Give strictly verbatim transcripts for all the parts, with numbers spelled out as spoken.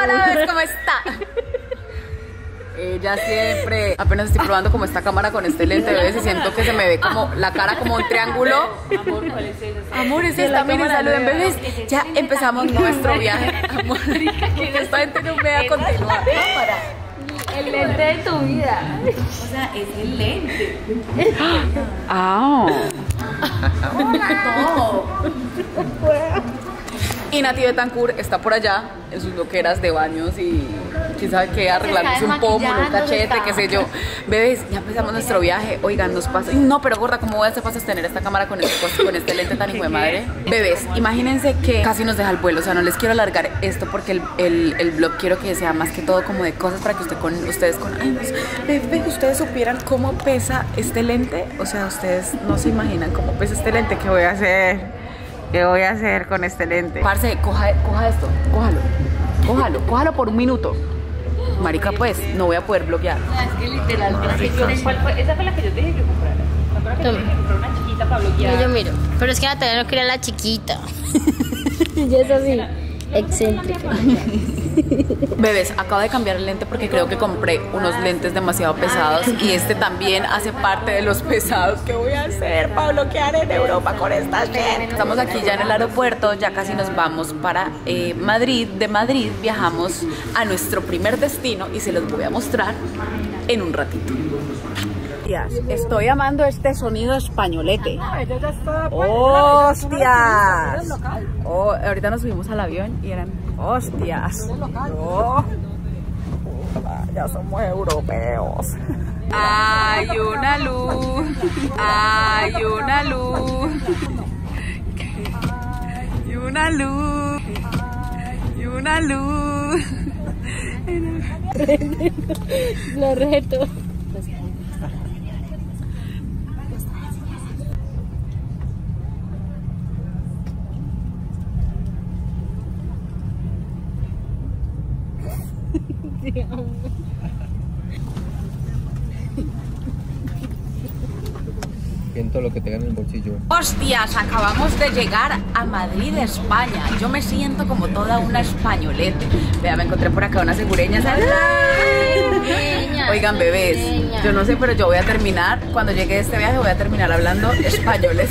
Hola, ¿ves cómo está? Ella siempre, apenas estoy probando como esta cámara con este lente, bebés, y siento que se me ve como la cara como un triángulo. Amor, ¿cuál es esa? Amor, es esta, miren, saluden, bebés. Ya empezamos nuestro viaje. Amor, esta gente no me va a continuar. El lente de tu vida. O sea, es el lente. Ah. No. Y Nati Betancourt está por allá en sus loqueras de baños y quién sabe qué, arreglándose un pómulo, un cachete, qué sé yo. Bebés, ya empezamos nuestro viaje. Oigan, nos pasa. No, pero gorda, ¿cómo voy a hacer para sostener esta cámara con este, con este lente tan hijo de madre? Bebés, imagínense que casi nos deja el vuelo. O sea, no les quiero alargar esto porque el, el, el vlog quiero que sea más que todo como de cosas para que usted con, ustedes con años, bebé, ustedes supieran cómo pesa este lente. O sea, ustedes no se imaginan cómo pesa este lente. ¿Qué voy a hacer? ¿Qué voy a hacer con este lente? Parce, coja, coja esto, cójalo, cójalo, cójalo por un minuto. Marica, pues, no voy a poder bloquear. No, es que literalmente. ¿Cuál fue? Esa fue la que yo te dije que comprara. Me acuerdo que yo dije que comprara una chiquita para bloquear. Yo, yo miro. Pero es que Natalia no quería la chiquita. Y es así, excéntrica. Bebés, acabo de cambiar el lente porque creo que compré unos lentes demasiado pesados y este también hace parte de los pesados. ¿Qué voy a hacer para bloquear en Europa con esta gente? Estamos aquí ya en el aeropuerto, ya casi nos vamos para eh, Madrid. De Madrid viajamos a nuestro primer destino y se los voy a mostrar en un ratito. Estoy amando este sonido españolete. ¡Hostias! Oh, ahorita nos subimos al avión y eran hostias. Oh, ya somos europeos. Hay una luz, hay una luz, y una luz, y una luz. Lo reto. Siento lo que tengan en el bolsillo. Hostias, acabamos de llegar a Madrid, España. Yo me siento como toda una españolete. Vea, me encontré por acá unas segureñas. Oigan, bebés, yo no sé, pero yo voy a terminar, cuando llegue a este viaje voy a terminar hablando españoles.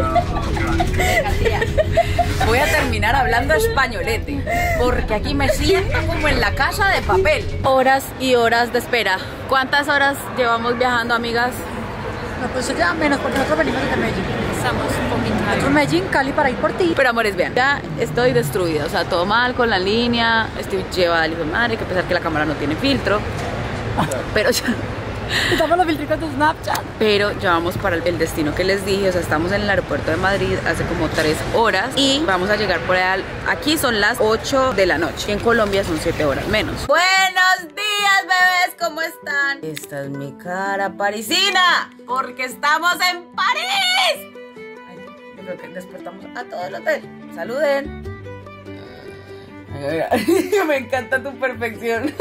Voy a terminar hablando españolete, porque aquí me siento como en la casa de papel. Horas y horas de espera. ¿Cuántas horas llevamos viajando, amigas? No, pues ya menos, porque nosotros venimos desde Medellín. Estamos un poquito. Nosotros Medellín, Cali para ir por ti. Pero amores, vean, ya estoy destruida, o sea, todo mal con la línea, estoy llevada al hijo de madre, que a pesar que la cámara no tiene filtro, pero ya... Estamos los filtritos de Snapchat. Pero ya vamos para el destino que les dije, o sea, estamos en el aeropuerto de Madrid hace como tres horas y vamos a llegar por allá. Aquí son las ocho de la noche y en Colombia son siete horas menos. Buenos días, bebés, ¿cómo están? Esta es mi cara parisina, porque estamos en París. Ay, yo creo que despertamos a todo el hotel. Saluden. Ay, ay, ay. Me encanta tu perfección.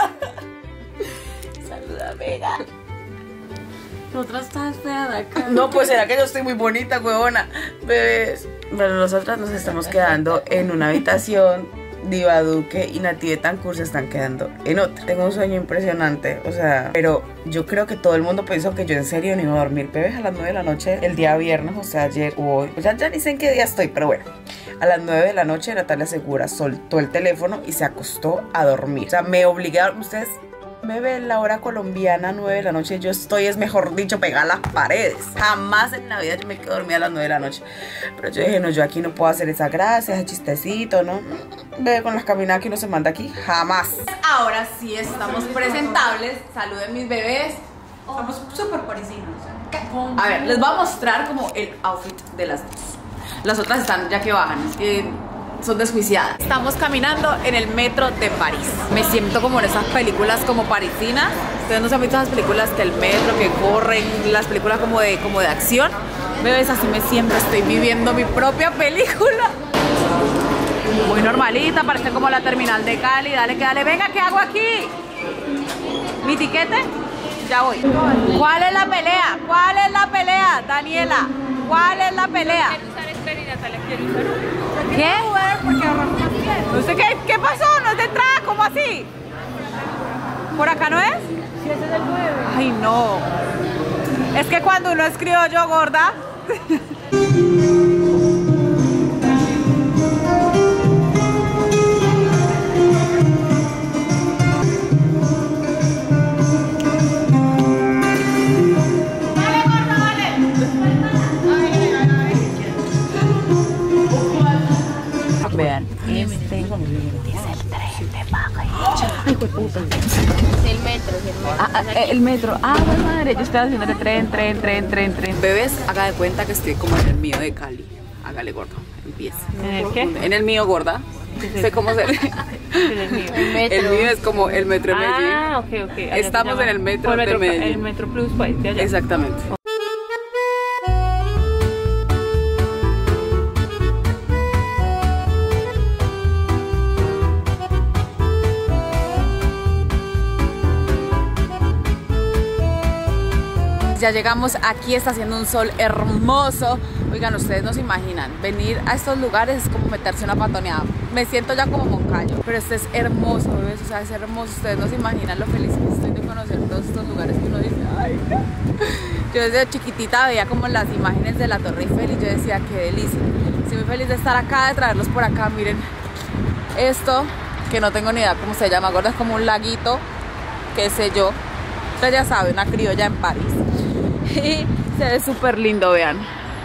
Saluda, amiga. Nosotras estás fea de acá. No, pues será que yo estoy muy bonita, huevona. Bebés. Bueno, nosotras nos estamos quedando en una habitación. Diva Duque y Nati Betancourt se están quedando en otra. Tengo un sueño impresionante, o sea, pero yo creo que todo el mundo pensó que yo en serio no iba a dormir. Bebés, a las nueve de la noche, el día viernes, o sea, ayer o hoy, pues ya, ya ni sé en qué día estoy, pero bueno. A las nueve de la noche Natalia Segura soltó el teléfono y se acostó a dormir. O sea, me obligaron, ustedes... me ven la hora colombiana, nueve de la noche, yo estoy, es mejor dicho, pegada a las paredes. Jamás en la vida yo me quedo dormida a las nueve de la noche. Pero yo dije, no, yo aquí no puedo hacer esa gracia, ese chistecito, ¿no? Ve con las caminadas que uno se manda aquí, jamás. Ahora sí estamos presentables, saluden mis bebés. Estamos súper parisinos. A ver, les voy a mostrar como el outfit de las dos. Las otras están ya que bajan, es que... son desjuiciadas. Estamos caminando en el metro de París. Me siento como en esas películas como parisinas. Ustedes no se han visto esas películas que el metro, que corren, las películas como de, como de acción. Bebés, así me siento, estoy viviendo mi propia película. Muy normalita, parece como la terminal de Cali. Dale, que dale, venga, ¿qué hago aquí? ¿Mi tiquete? Ya voy. ¿Cuál es la pelea? ¿Cuál es la pelea, Daniela? ¿Cuál es la pelea? ¿Qué? ¿Usted qué, qué pasó? ¿No es de entrada? ¿Cómo así? sí? ¿Por acá no es? Sí, ese es el nueve. Ay, no. Es que cuando uno es criollo, gorda. Vean, este es el tren de Magallanes. Ay, puta. Es el metro, es el metro. Ah, ah, el metro. Ah, bueno, madre, yo estoy haciendo el tren, tren, tren, tren, tren. Bebés, haga de cuenta que estoy como en el mío de Cali. Hágale, gordo, empieza. ¿En el qué? En el mío, gorda. Sé cómo se le... El mío. El metro. El mío es como el metro de Medellín. Ah, ok, ok. Allá Estamos se llama- en el metro por de metro, Medellín. El metro plus, pues, de allá. Exactamente. Ya llegamos, aquí está haciendo un sol hermoso. Oigan, ustedes no se imaginan, venir a estos lugares es como meterse una patoneada. Me siento ya como Moncayo, pero este es hermoso, bebés, o sea, es hermoso. Ustedes no se imaginan lo feliz que estoy de conocer todos estos lugares que uno dice, ay, no. Yo desde chiquitita veía como las imágenes de la Torre Eiffel y yo decía, qué delicia. Estoy muy feliz de estar acá, de traerlos por acá. Miren esto, que no tengo ni idea cómo se llama, gorda, es como un laguito, qué sé yo. Usted ya sabe, una criolla en París. Y se ve súper lindo, vean.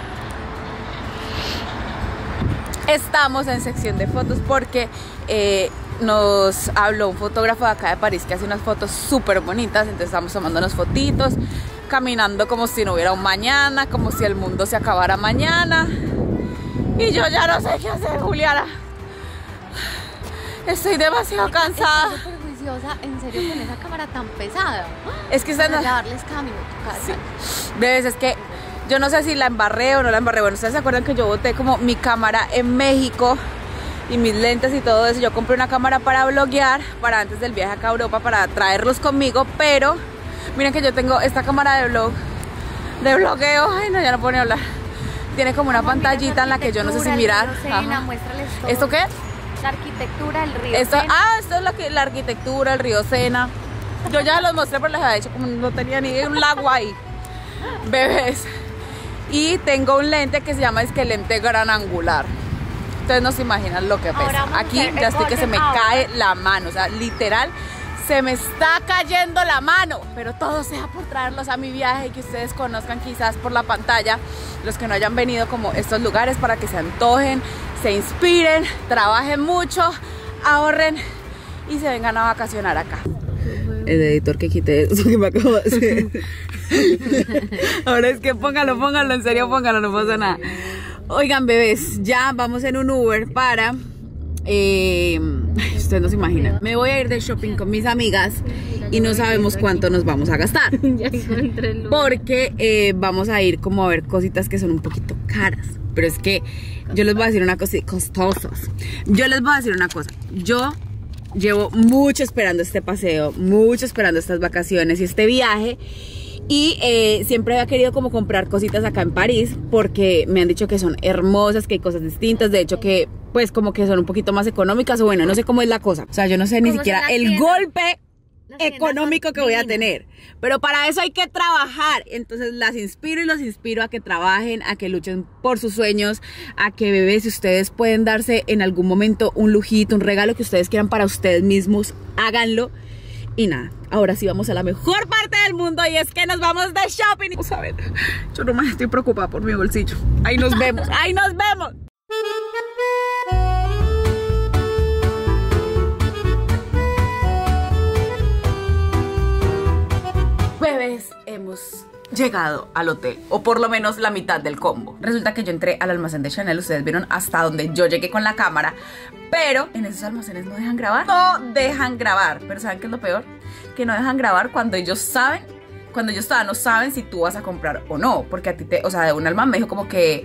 Estamos en sección de fotos porque eh, nos habló un fotógrafo de acá de París que hace unas fotos súper bonitas. Entonces estamos tomándonos fotitos, caminando como si no hubiera un mañana, como si el mundo se acabara mañana. Y yo ya no sé qué hacer, Juliana. Estoy demasiado cansada. Estás súper juiciosa, en serio, con esa cámara tan pesada. Es que están... Para darles cambio. Sí. Ves, es que yo no sé si la embarré o no la embarré. Bueno, ustedes se acuerdan que yo boté como mi cámara en México y mis lentes y todo eso. Yo compré una cámara para bloguear, para antes del viaje acá a Europa, para traerlos conmigo. Pero miren que yo tengo esta cámara de blog, de blogueo. Ay, no, ya no puedo ni hablar. Tiene como una pantallita en la que yo no sé si mirar. Ajá. ¿Esto qué? La arquitectura del río Esto, Sena. ah, esto es lo que, la arquitectura, el río Sena. Yo ya los mostré, pero les había dicho como no tenía ni un lago ahí. Bebés. Y tengo un lente que se llama es que lente gran angular. Ustedes no se imaginan lo que Ahora pesa. vamos a Aquí hacer ya estoy que se me golden cae la mano. O sea, literal, se me está cayendo la mano. Pero todo sea por traerlos a mi viaje y que ustedes conozcan quizás por la pantalla, los que no hayan venido como estos lugares, para que se antojen, se inspiren, trabajen mucho, ahorren y se vengan a vacacionar acá. El editor que quite eso que me acabo de hacer. Ahora es que póngalo, póngalo, en serio póngalo, no pasa nada. Oigan, bebés, ya vamos en un Uber para... Eh, ustedes no se imaginan. Me voy a ir de shopping con mis amigas y no sabemos cuánto nos vamos a gastar. Porque eh, vamos a ir como a ver cositas que son un poquito caras. Pero es que yo les voy a decir una cosa, costosas. Yo les voy a decir una cosa. Yo llevo mucho esperando este paseo, mucho esperando estas vacaciones y este viaje. Y eh, siempre había querido como comprar cositas acá en París porque me han dicho que son hermosas, que hay cosas distintas. De hecho que pues como que son un poquito más económicas o bueno, no sé cómo es la cosa. O sea, yo no sé ni siquiera el tiendas? golpe Las tiendas económico son que voy a divinas. tener. Pero para eso hay que trabajar. Entonces las inspiro y los inspiro a que trabajen, a que luchen por sus sueños, a que, bebés, si ustedes pueden darse en algún momento un lujito, un regalo que ustedes quieran para ustedes mismos, háganlo. Y nada, ahora sí vamos a la mejor parte del mundo y es que nos vamos de shopping. Vamos a ver, yo nomás estoy preocupada por mi bolsillo. Ahí nos vemos, ahí nos vemos. Bebés, hemos llegado al hotel, o por lo menos la mitad del combo. Resulta que yo entré al almacén de Chanel, ustedes vieron hasta donde yo llegué con la cámara, pero en esos almacenes no dejan grabar. No dejan grabar, pero ¿saben qué es lo peor? Que no dejan grabar cuando ellos saben, cuando ellos todavía no saben si tú vas a comprar o no, porque a ti te, o sea, de un alma me dijo como que...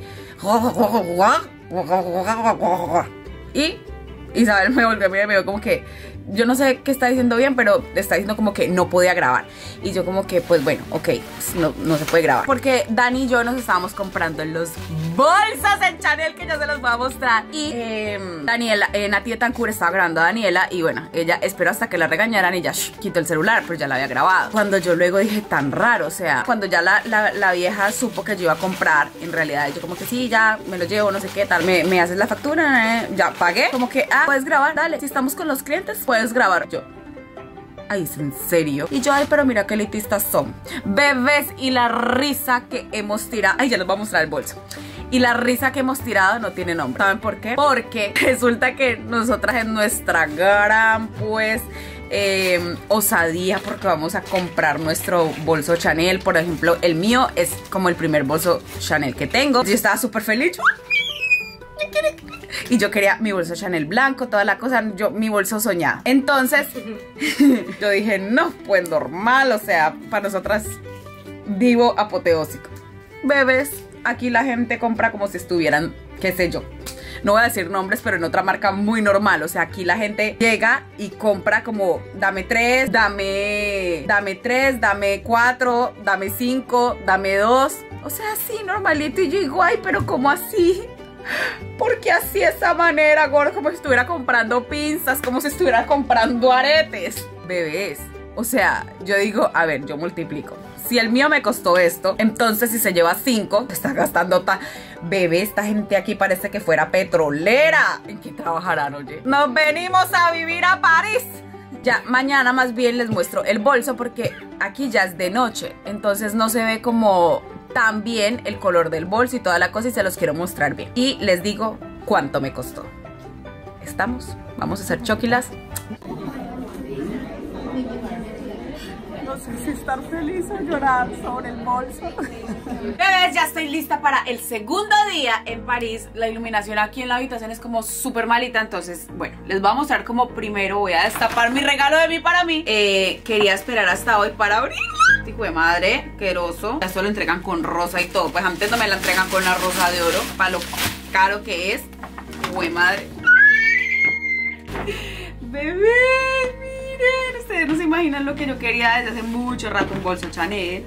Y Isabel me volvió a mirar y me dijo como que yo no sé qué está diciendo bien, pero está diciendo como que no podía grabar. Y yo como que, pues bueno, ok, no, no se puede grabar. Porque Dani y yo nos estábamos comprando los bolsos en Chanel, que ya se los voy a mostrar. Y eh, Daniela, eh, Nati de Tancur estaba grabando a Daniela y bueno, ella esperó hasta que la regañaran y ya shh, quitó el celular, pero ya la había grabado. Cuando yo luego dije, tan raro, o sea, cuando ya la, la, la vieja supo que yo iba a comprar, en realidad yo como que sí, ya me lo llevo, no sé qué tal, me, me haces la factura, eh, ya pagué, como que, ah, puedes grabar, dale, si estamos con los clientes, puedes grabar. Yo, ay, ¿es en serio? Y yo, ay, pero mira qué elitistas son. Bebés, y la risa que hemos tirado. Ay, ya les voy a mostrar el bolso. Y la risa que hemos tirado no tiene nombre. ¿Saben por qué? Porque resulta que nosotras en nuestra gran, pues, eh, osadía, porque vamos a comprar nuestro bolso Chanel. Por ejemplo, el mío es como el primer bolso Chanel que tengo. Yo estaba súper feliz. Y yo quería mi bolso Chanel blanco, toda la cosa, yo mi bolso soñado. Entonces, yo dije, no, pues normal, o sea, para nosotras, divo apoteósico. Bebés, aquí la gente compra como si estuvieran, qué sé yo, no voy a decir nombres, pero en otra marca muy normal. O sea, aquí la gente llega y compra como, dame tres, dame, dame tres, dame cuatro, dame cinco, dame dos. O sea, así, normalito. Y yo digo, ay, pero ¿cómo así? ¿Por qué así de esa manera, gordo? Como si estuviera comprando pinzas, como si estuviera comprando aretes. Bebés, o sea, yo digo, a ver, yo multiplico. Si el mío me costó esto, entonces si se lleva cinco, está gastando tan... Bebé, esta gente aquí parece que fuera petrolera. ¿En qué trabajarán, oye? Nos venimos a vivir a París. Ya, mañana más bien les muestro el bolso porque aquí ya es de noche. Entonces no se ve como tan bien el color del bolso y toda la cosa y se los quiero mostrar bien. Y les digo cuánto me costó. ¿Estamos? Vamos a hacer choquilas. No sé si estar feliz o llorar sobre el bolso. Bebés, ya estoy lista para el segundo día en París. La iluminación aquí en la habitación es como súper malita. Entonces, bueno, les voy a mostrar como primero voy a destapar mi regalo de mí para mí. eh, Quería esperar hasta hoy para abrirlo. Hijo de madre, queroso. Esto lo entregan con rosa y todo. Pues antes no me la entregan con la rosa de oro, para lo caro que es. Hijo de madre. Bebé, miren, ustedes no se imaginan lo que yo quería desde hace mucho rato, un bolso Chanel.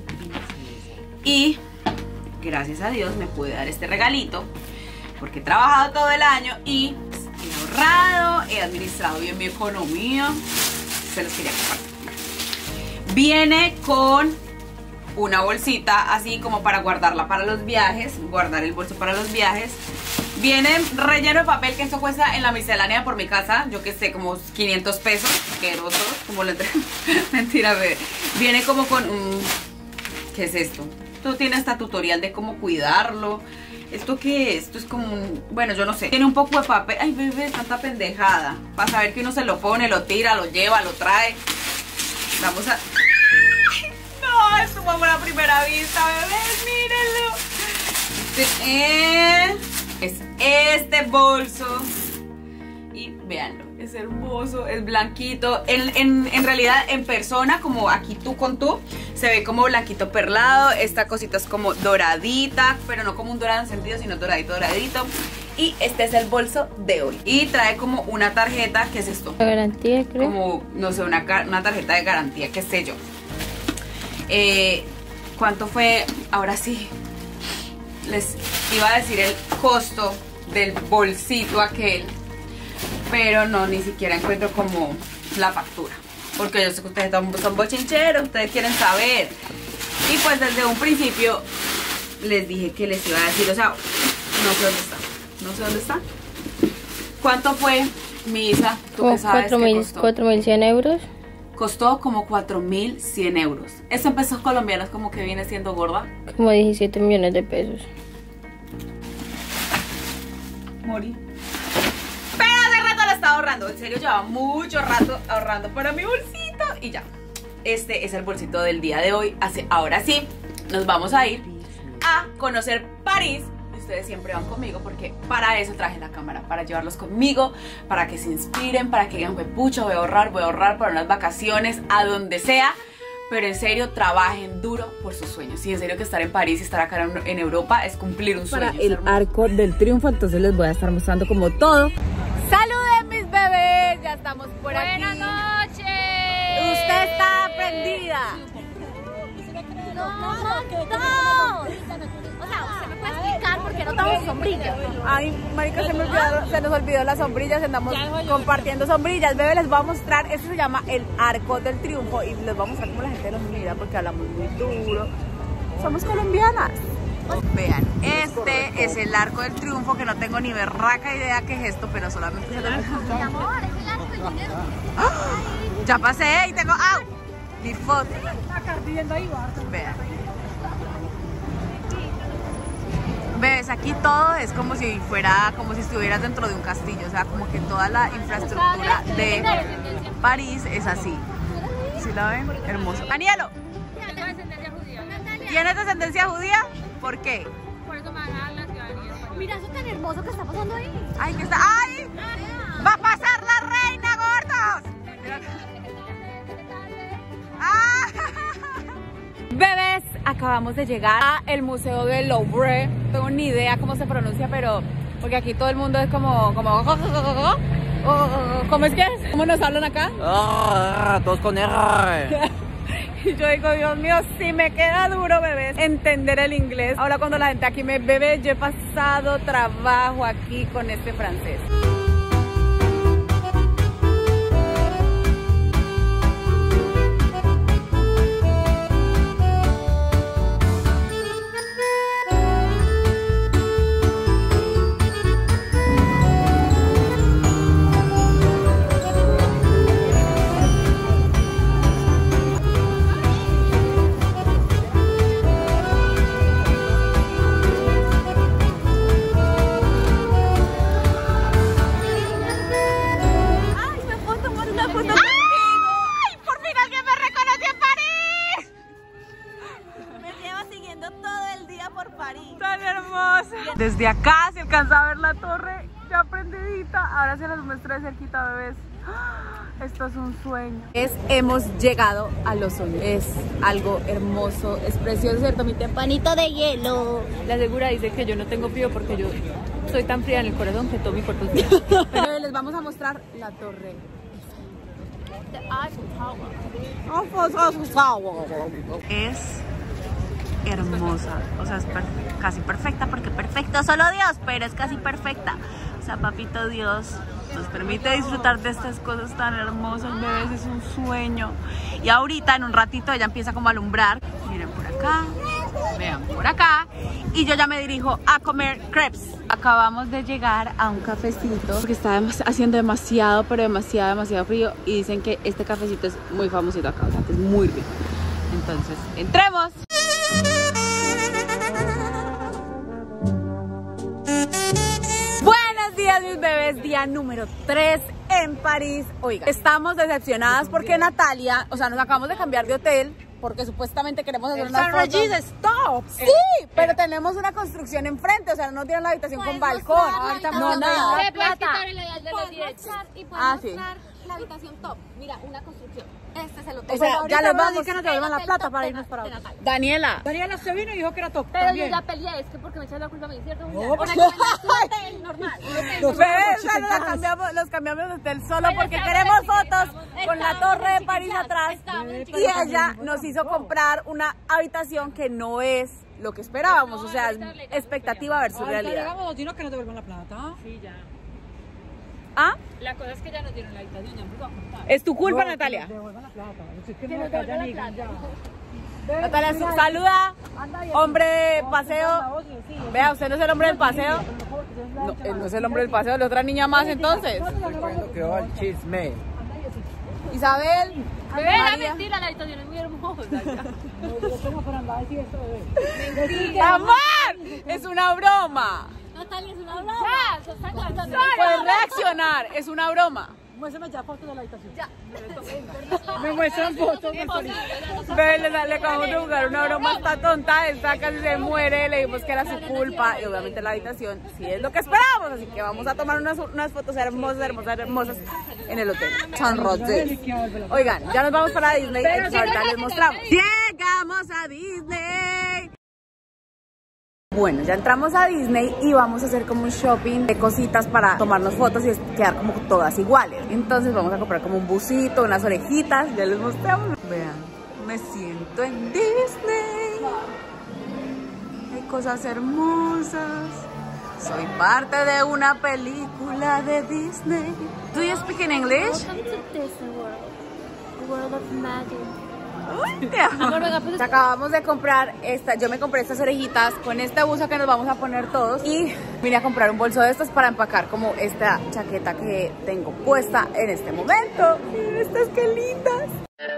Y gracias a Dios me pude dar este regalito porque he trabajado todo el año y he ahorrado, he administrado bien mi economía. Se los quería compartir. Viene con una bolsita así como para guardarla para los viajes, guardar el bolso para los viajes. Viene relleno de papel, que esto cuesta en la miscelánea por mi casa, yo que sé, como quinientos pesos, asqueroso, como lo entrego. Mentira, bebé. Viene como con un... ¿Qué es esto? Esto tiene hasta tutorial de cómo cuidarlo. ¿Esto qué es? Esto es como un... Bueno, yo no sé. Tiene un poco de papel. Ay, bebé, tanta pendejada. Para saber que uno se lo pone, lo tira, lo lleva, lo trae. Vamos a... No, es como a primera vista, bebés, mírenlo. Este, eh... es este bolso y véanlo, es hermoso, es blanquito. En, en, en realidad en persona, como aquí tú con tú, se ve como blanquito perlado. Esta cosita es como doradita, pero no como un dorado en sentido, sino doradito, doradito. Y este es el bolso de hoy. Y trae como una tarjeta, ¿qué es esto? La garantía, creo. Como, no sé, una, una tarjeta de garantía, qué sé yo. eh, ¿Cuánto fue? Ahora sí les iba a decir el costo del bolsito aquel, pero no, ni siquiera encuentro como la factura, porque yo sé que ustedes son bochincheros, ustedes quieren saber. Y pues desde un principio les dije que les iba a decir, o sea, no sé dónde está, no sé dónde está. ¿Cuánto fue, mi Isa? ¿Tú qué sabes que costó? cuatro mil cien euros. Costó como cuatro mil cien euros. Eso en pesos colombianos como que viene siendo, gorda, Como diecisiete millones de pesos. Morí. Pero hace rato lo estaba ahorrando. En serio, llevaba mucho rato ahorrando para mi bolsito. Y ya. Este es el bolsito del día de hoy. Así, ahora sí, nos vamos a ir a conocer París. Ustedes siempre van conmigo porque para eso traje la cámara, para llevarlos conmigo, para que se inspiren, para que digan, pucha, voy a ahorrar, voy a ahorrar para unas vacaciones, a donde sea. Pero en serio, trabajen duro por sus sueños. Y en serio que estar en París y estar acá en Europa es cumplir un sueño. Para el arco del triunfo, entonces les voy a estar mostrando como todo. ¡Saluden, mis bebés! bebés, ya estamos por Buenas aquí. Buenas noches. Usted está prendida. No, no, no. O sea, ¿usted me puede explicar por qué no tenemos sombrilla? Ay, marica, se, me olvidó, se nos olvidó las sombrillas, andamos compartiendo sombrillas. Bebé, les voy a mostrar, esto se llama el Arco del Triunfo y les voy a mostrar cómo la gente nos mira porque hablamos muy duro. Somos colombianas. Vean, este es el Arco del Triunfo, que no tengo ni berraca idea qué es esto, pero solamente se lo... Mi amor, es el arco del dinero. Ya pasé y tengo... ¡Au! Mi foto. Vean. Ves, aquí todo es como si fuera, como si estuvieras dentro de un castillo, o sea, como que toda la infraestructura de París es así. ¿Sí la ven? Hermoso. Danielo, Tengo descendencia judía. ¿tienes descendencia judía? ¿Por qué? Por eso me van a dar la ciudadanía española. Mira eso tan hermoso que está pasando ahí. Ay, que está... ¡Ay! ¡Va a pasar la reina, gordos! ¡Ah! Bebés, acabamos de llegar a el Museo del Louvre. No tengo ni idea cómo se pronuncia, pero... Porque aquí todo el mundo es como... como ¿cómo es que es? ¿Cómo nos hablan acá? Ah, todos con R. Y yo digo, Dios mío, si me queda duro, bebés, entender el inglés. Ahora cuando la gente aquí me bebe, yo he pasado trabajo aquí con este francés. Desde acá se alcanza a ver la torre ya prendidita. Ahora se las muestro de cerquita, bebés. Esto es un sueño. Es, hemos llegado a los sueños. Es algo hermoso, es precioso, ¿cierto? Mi tempanito de hielo. La segura dice que yo no tengo frío porque yo soy tan fría en el corazón que todo mi cuerpo es frío. Pero les vamos a mostrar la torre. Es hermosa, o sea, es per casi perfecta, porque perfecto solo Dios, pero es casi perfecta. O sea, papito Dios nos permite disfrutar de estas cosas tan hermosas, bebés, es un sueño. Y ahorita en un ratito ella empieza como a alumbrar. Miren por acá, vean por acá, y yo ya me dirijo a comer crepes. Acabamos de llegar a un cafecito porque está haciendo demasiado, pero demasiado, demasiado frío, y dicen que este cafecito es muy famosito acá, o sea, que es muy rico. Entonces, entremos. Buenos días, mis bebés, día número tres en París. Oiga, estamos decepcionadas porque Natalia, o sea, nos acabamos de cambiar de hotel porque supuestamente queremos hacer unas fotos. Stop. Sí, pero tenemos una construcción enfrente, o sea, no nos dieron la habitación con balcón. No, nada. ¿Me puedes quitar el labial de los dientes? Y Ah, sí. mostrar la habitación top. Mira, una construcción. Este es el hotel. O sea, ya les vamos que nos devuelvan la plata para irnos para otro. Daniela. Daniela se vino y dijo que era top. Pero también. yo ya peleé, es que porque me echas la culpa a mí, ¿cierto? No, Una pues- que me la hotel normal. Bebés, o sea, nos cambiamos, los cambiamos de hotel solo porque queremos fotos con la torre de París atrás. Y ella nos hizo comprar una habitación que no es lo que esperábamos, o sea, es expectativa versus Ahorita realidad. llegamos, nos dijeron que nos devuelvan la plata. Sí, ya. ¿Ah? La cosa es que ya nos dieron la habitación, ya me voy a contar. Es tu culpa, No, Natalia. que nos devuelvan la plata. Si es que Que no nos acá devuelvan ya la ni- ya. Natalia, su- saluda. Hombre de paseo. Vea, ¿usted no es el hombre del paseo? No, él no es el hombre del paseo, la otra niña más entonces. Cuando quedó el chisme. Isabel. Bebé, era María. mentira, la habitación es muy hermosa. ya. ¡Amor! Es una broma. Natalia, es una broma. Ya, se está cansando. Puedes reaccionar, es una broma. Muéstrame ya fotos de la habitación. Ya. Me muestran fotos de París. Ve, le, le acabamos de jugar una broma hasta tonta, esta casi se muere, le dijimos que era su culpa y obviamente la habitación sí es lo que esperábamos, así que vamos a tomar unas, unas fotos hermosas, hermosas, hermosas en el hotel San Rosé. Oigan, ya nos vamos para Disney, entonces ahorita les mostramos. Llegamos a Disney. Bueno, ya entramos a Disney y vamos a hacer como un shopping de cositas para tomarnos fotos y quedar como todas iguales. Entonces vamos a comprar como un busito, unas orejitas, ya les mostramos. Vean, me siento en Disney. Hay cosas hermosas. Soy parte de una película de Disney. Do you speak in English? Welcome to Disney World, a world of magic. Uy, te amo. Acabamos de comprar esta, yo me compré estas orejitas con este buzo que nos vamos a poner todos y vine a comprar un bolso de estos para empacar como esta chaqueta que tengo puesta en este momento. Miren estas que lindas.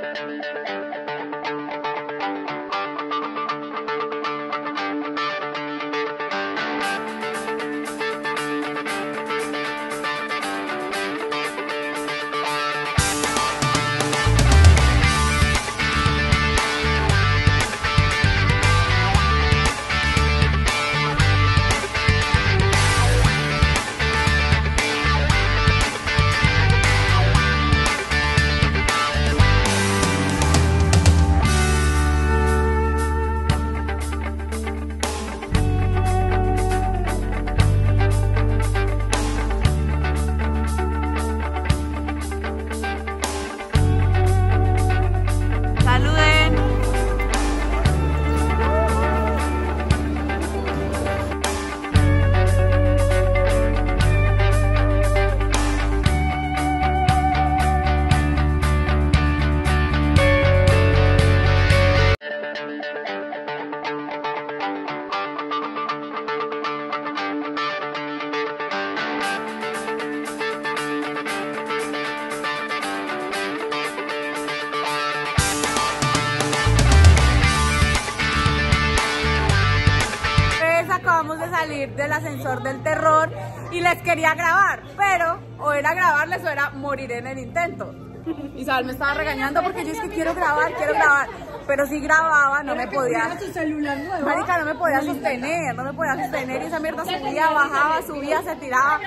Acabamos de salir del ascensor del terror y les quería grabar, pero o era grabarles o era morir en el intento. Isabel me estaba regañando porque yo es que quiero grabar, quiero grabar, pero si grababa no me podía. Marica, no me podía sostener, no me podía sostener y esa mierda subía, bajaba, subía, se tiraba.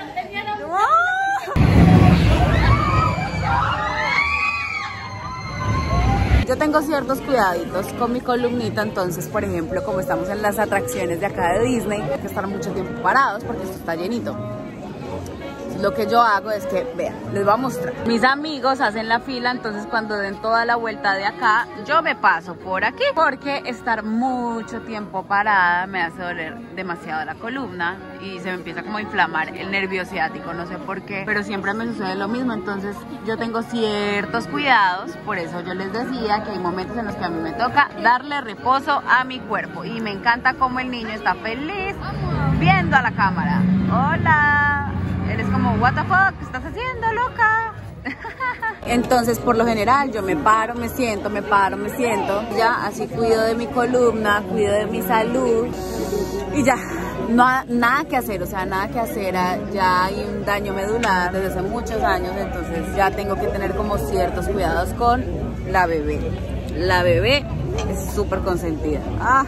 Yo tengo ciertos cuidaditos con mi columnita, entonces, por ejemplo, como estamos en las atracciones de acá de Disney, hay que estar mucho tiempo parados porque esto está llenito. Lo que yo hago es que, vean, les voy a mostrar. Mis amigos hacen la fila, entonces cuando den toda la vuelta de acá, yo me paso por aquí. Porque estar mucho tiempo parada me hace doler demasiado la columna y se me empieza como a inflamar el nervio ciático, no sé por qué, pero siempre me sucede lo mismo. Entonces yo tengo ciertos cuidados, por eso yo les decía que hay momentos en los que a mí me toca darle reposo a mi cuerpo. Y me encanta cómo el niño está feliz viendo a la cámara. Hola. Eres como, what the fuck, ¿qué estás haciendo, loca? Entonces, por lo general, yo me paro, me siento, me paro, me siento. Ya, así cuido de mi columna, cuido de mi salud. Y ya, no, nada que hacer, o sea, nada que hacer. Ya hay un daño medular desde hace muchos años, entonces ya tengo que tener como ciertos cuidados con la bebé. La bebé es súper consentida. Ah.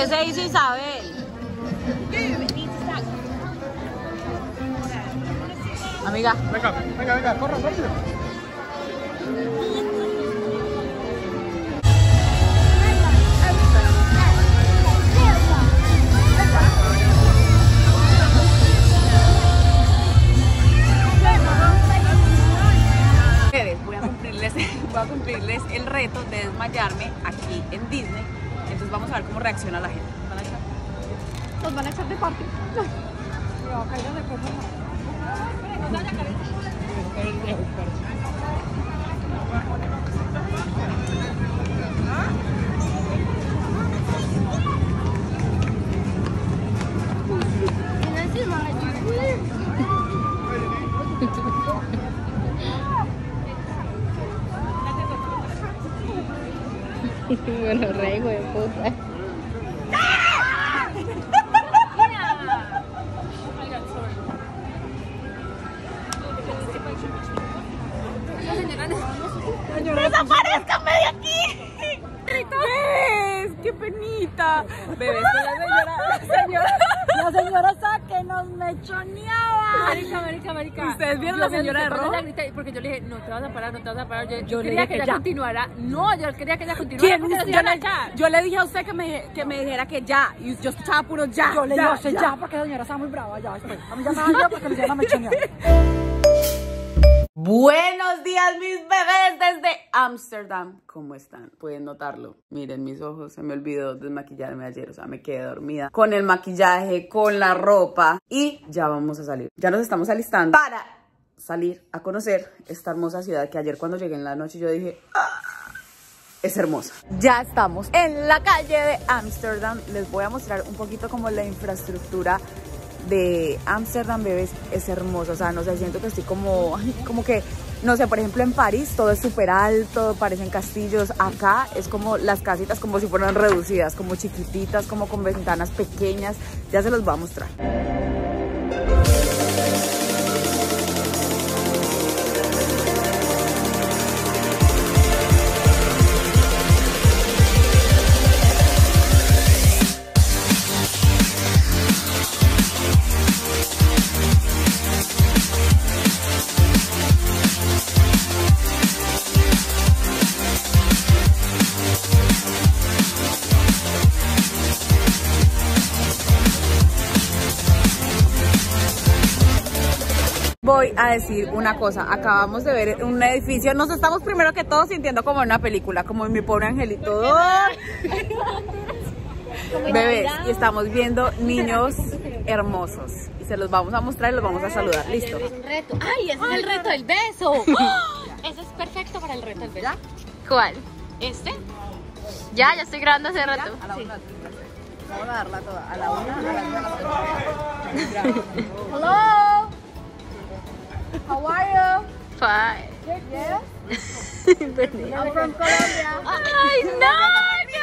¿Qué se hizo Isabel? Amiga. Venga, venga, venga, corra, rápido. Voy a cumplirles, voy a cumplirles el reto de desmayarme aquí en Disney. Entonces vamos a ver cómo reacciona la gente. ¿Van a echar? Nos van a echar de parte. No, caigan de cosas. Bueno, re hijo de puta. ¡Desaparezcanme de aquí! ¿Ves? ¡Qué penita! Bebés, con la señora, la señora, la señora está que nos mechoneaba. Marica, marica, marica. ¿Ustedes vieron la señora de rojo? Porque yo le dije, no te vas a parar, no te vas a parar. Yo, Yo yo le quería dije que que ella ya. continuara. No, yo quería que ella continuara. ¿Quién? porque nos Yo iban a le, echar. yo le dije a usted que me, que me dijera que ya. Y yo escuchaba puro ya. Yo le ya, dije, ya. ya, porque la señora está muy brava, ya, después. A mí ya me van a porque me llaman mechonear. Buenos días, mis bebés, desde Ámsterdam. ¿Cómo están? Pueden notarlo. Miren mis ojos, se me olvidó desmaquillarme ayer, o sea, me quedé dormida. Con el maquillaje, con la ropa. Y ya vamos a salir. Ya nos estamos alistando para salir a conocer esta hermosa ciudad que ayer cuando llegué en la noche yo dije... ¡Ah! Es hermosa. Ya estamos en la calle de Ámsterdam. Les voy a mostrar un poquito como la infraestructura de Ámsterdam, bebés. Es hermoso, o sea, no sé, siento que estoy como, como que, no sé, por ejemplo en París todo es súper alto, parecen castillos. Acá es como las casitas como si fueran reducidas, como chiquititas, como con ventanas pequeñas. Ya se los voy a mostrar. Voy a decir una cosa, acabamos de ver un edificio, nos estamos primero que todo sintiendo como en una película, como en Mi Pobre Angelito dos. Bebés, y estamos viendo niños hermosos y se los vamos a mostrar y los vamos a saludar, listo. Es un reto. ¡Ay, ese es el reto del beso! Ese es perfecto para el reto del beso. ¿Cuál? ¿Este? Ya, ya estoy grabando hace rato. A la una, vamos a darla toda, a la una, a la dos, a la tres. Hello. How are you? Fine. Yes. I'm from Colombia. ¡Ay, no! ¡Qué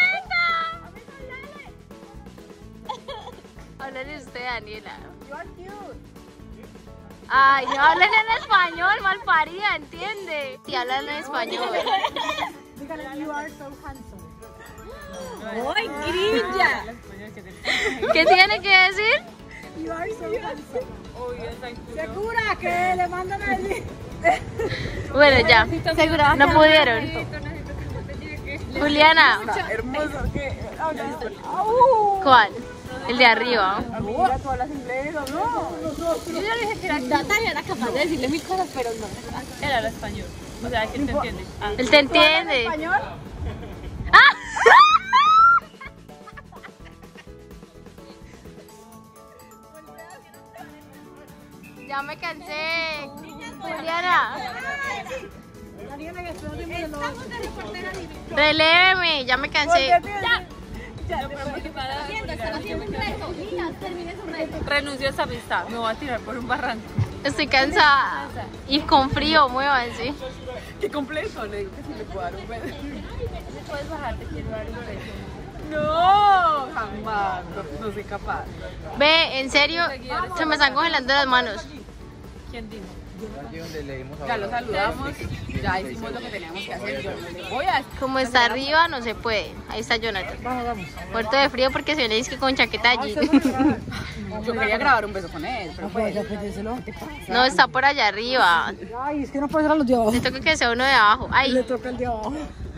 bonita! Háblale usted, Daniela. You are cute. Ay, no hablan en español, malparida, ¿entiende? Si hablan en español. Dígale, you are so handsome. ¡Ay, grilla! ¿Qué tiene que decir? You are so handsome. Segura que le mandan a él. Bueno, ya. Segura. No pudieron. Juliana. Hermoso, ¿qué? ¿Cuál? El de arriba. Mira, tú hablas inglés, ¿o no? Yo ya le dije que era Natalia, era capaz de decirle mil cosas, pero no. Él habla español. O sea, que él te entiende. Ah. Él te entiende. ¿Español? ¡Ah! Ya me cansé. Juliana. Reléveme, ya me cansé. Renuncio a esa amistad. Me voy a tirar por un barranco. Estoy cansada. Y con frío, muévanse. Qué complejo, le digo que si le puedo dar un beso. ¿Me puedes bajar? Te quiero dar un beso. No, jamás, no, no soy capaz. Ve, en serio, se me están congelando las manos. ¿Quién dijo? Allí donde leímos Ya ahora. lo saludamos, ya hicimos lo que teníamos que hacer. Yo voy a... Como está arriba, no se puede. Ahí está Jonathan. Muerto de frío porque se viene disque con chaqueta allí. Yo quería grabar un beso con él, pero pues... No, está por allá arriba. Ay, es que no puede ser a los de abajo. Le toca que sea uno de abajo. Ay. Le toca el de abajo.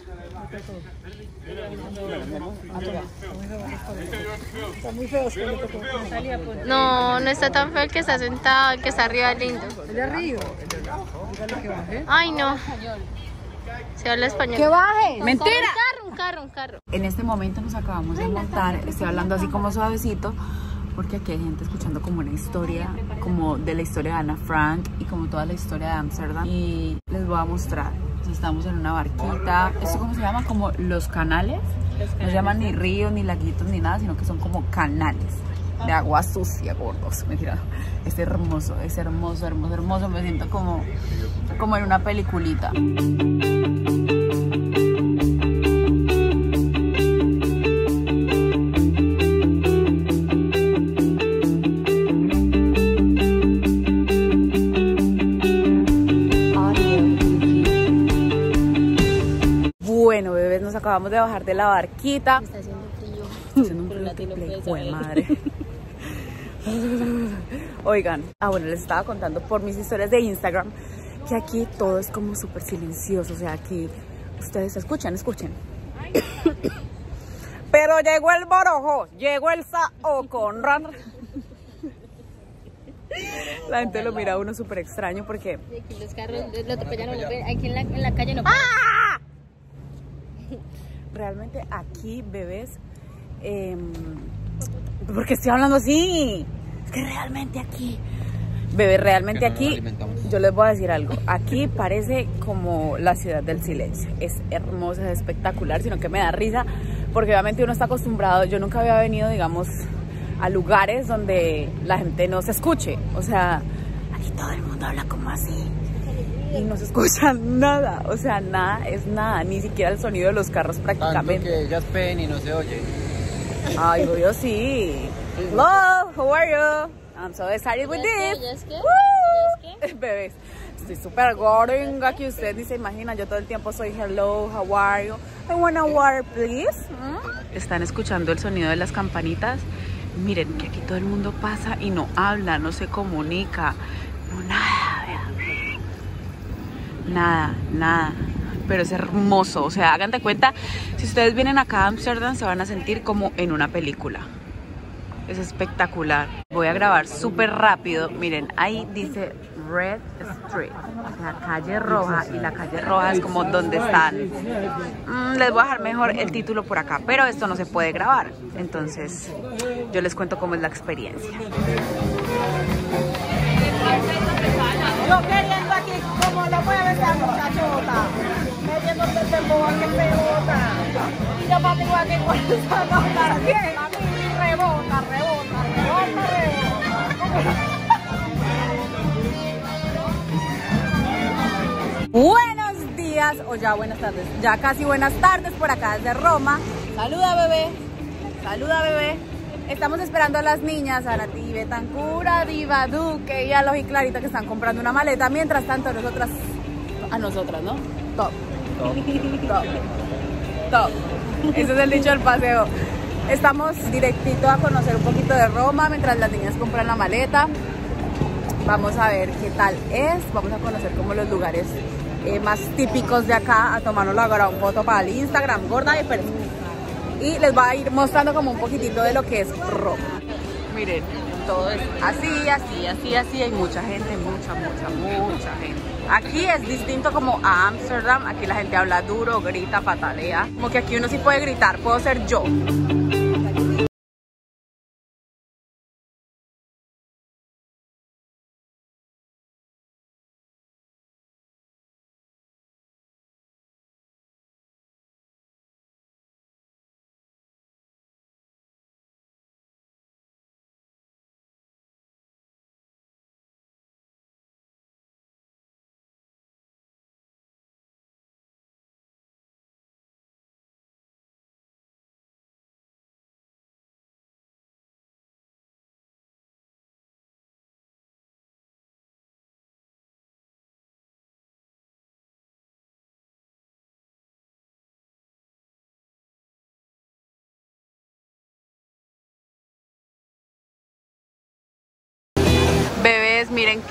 Está muy feo, es que le tocó. No, no está tan feo el que está sentado, el que está arriba es lindo. El de arriba. Dígale que baje. Ay, no. Se habla español. ¡Que baje! ¡Mentira! Un carro, un carro, un carro. En este momento nos acabamos de montar, estoy hablando así como suavecito, porque aquí hay gente escuchando como una historia, como de la historia de Ana Frank y como toda la historia de Ámsterdam. Y les voy a mostrar, estamos en una barquita, ¿esto cómo se llama? Como los canales, no se llaman ni ríos, ni laguitos, ni nada, sino que son como canales de agua sucia, gordos. Mentira, es hermoso, es hermoso, hermoso, hermoso, me siento como, como en una peliculita. Bueno, bebés, nos acabamos de bajar de la barquita. Está haciendo frío. Está haciendo un frío triple, jue madre. Oigan, ah bueno, les estaba contando por mis historias de Instagram que aquí todo es como súper silencioso, o sea, aquí ustedes escuchan, escuchen. Pero llegó el borojo, llegó el sao con ran. La gente lo mira a uno súper extraño porque... Y aquí los carros, lo atropellaron, aquí en la, en la calle no. ¡Ah! Realmente aquí, bebés, eh, ¿por qué estoy hablando así? Es que realmente aquí, bebés, realmente no aquí, yo les voy a decir algo, aquí parece como la ciudad del silencio, es hermosa, es espectacular, sino que me da risa, porque obviamente uno está acostumbrado, yo nunca había venido, digamos, a lugares donde la gente no se escuche, o sea, aquí todo el mundo habla como así. Y no se escucha nada, o sea, nada, es nada, ni siquiera el sonido de los carros prácticamente. Tanto que ellas ven y no se oye. Ay, obvio sí. Hello, how are you? I'm so excited with this. ¿Ya es que? Woo! Bebés, estoy súper gordinga que usted ni se imagina, yo todo el tiempo soy hello, how are you? I want a water, please. ¿Mm? Están escuchando el sonido de las campanitas. Miren que aquí todo el mundo pasa y no habla, no se comunica, no nada, vean. Nada, nada, pero es hermoso, o sea, hagan de cuenta, si ustedes vienen acá a Ámsterdam se van a sentir como en una película, es espectacular. Voy a grabar súper rápido, miren, ahí dice Red Street, o sea, calle roja, y la calle roja es como donde están. Mm, les voy a dejar mejor el título por acá, pero esto no se puede grabar, entonces yo les cuento cómo es la experiencia. Yo queriendo aquí, como lo mueve esa muchachota, metiendo el tembo que rebota. Y yo para igual que con esa nota, bien, a mí rebota, rebota, rebota, rebota. Buenos días, o ya buenas tardes, ya casi buenas tardes por acá desde Roma. Saluda, bebé, saluda, bebé. Estamos esperando a las niñas, a Nati, Betancura, Diva, Duque y a Los y Clarita, que están comprando una maleta. Mientras tanto, nosotras, a nosotras, ¿no? Top. Top. Top. Top. Ese es el dicho del paseo. Estamos directito a conocer un poquito de Roma mientras las niñas compran la maleta. Vamos a ver qué tal es. Vamos a conocer como los lugares eh, más típicos de acá. A tomarnos ahora un foto para el Instagram, gorda y pero. Y les voy a ir mostrando como un poquitito de lo que es Roma. Miren, todo es así, así, así, así. Hay mucha gente, mucha, mucha, mucha gente. Aquí es distinto como a Ámsterdam. Aquí la gente habla duro, grita, patalea. Como que aquí uno sí puede gritar, puedo ser yo.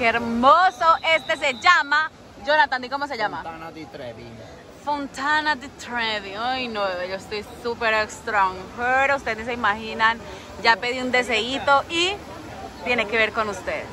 qué hermoso. Este se llama, Jonathan, ¿y cómo se llama? Fontana di Trevi. Fontana di Trevi. Ay, no, bebé, yo estoy súper strong. Pero ustedes se imaginan, ya pedí un deseíto y tiene que ver con ustedes.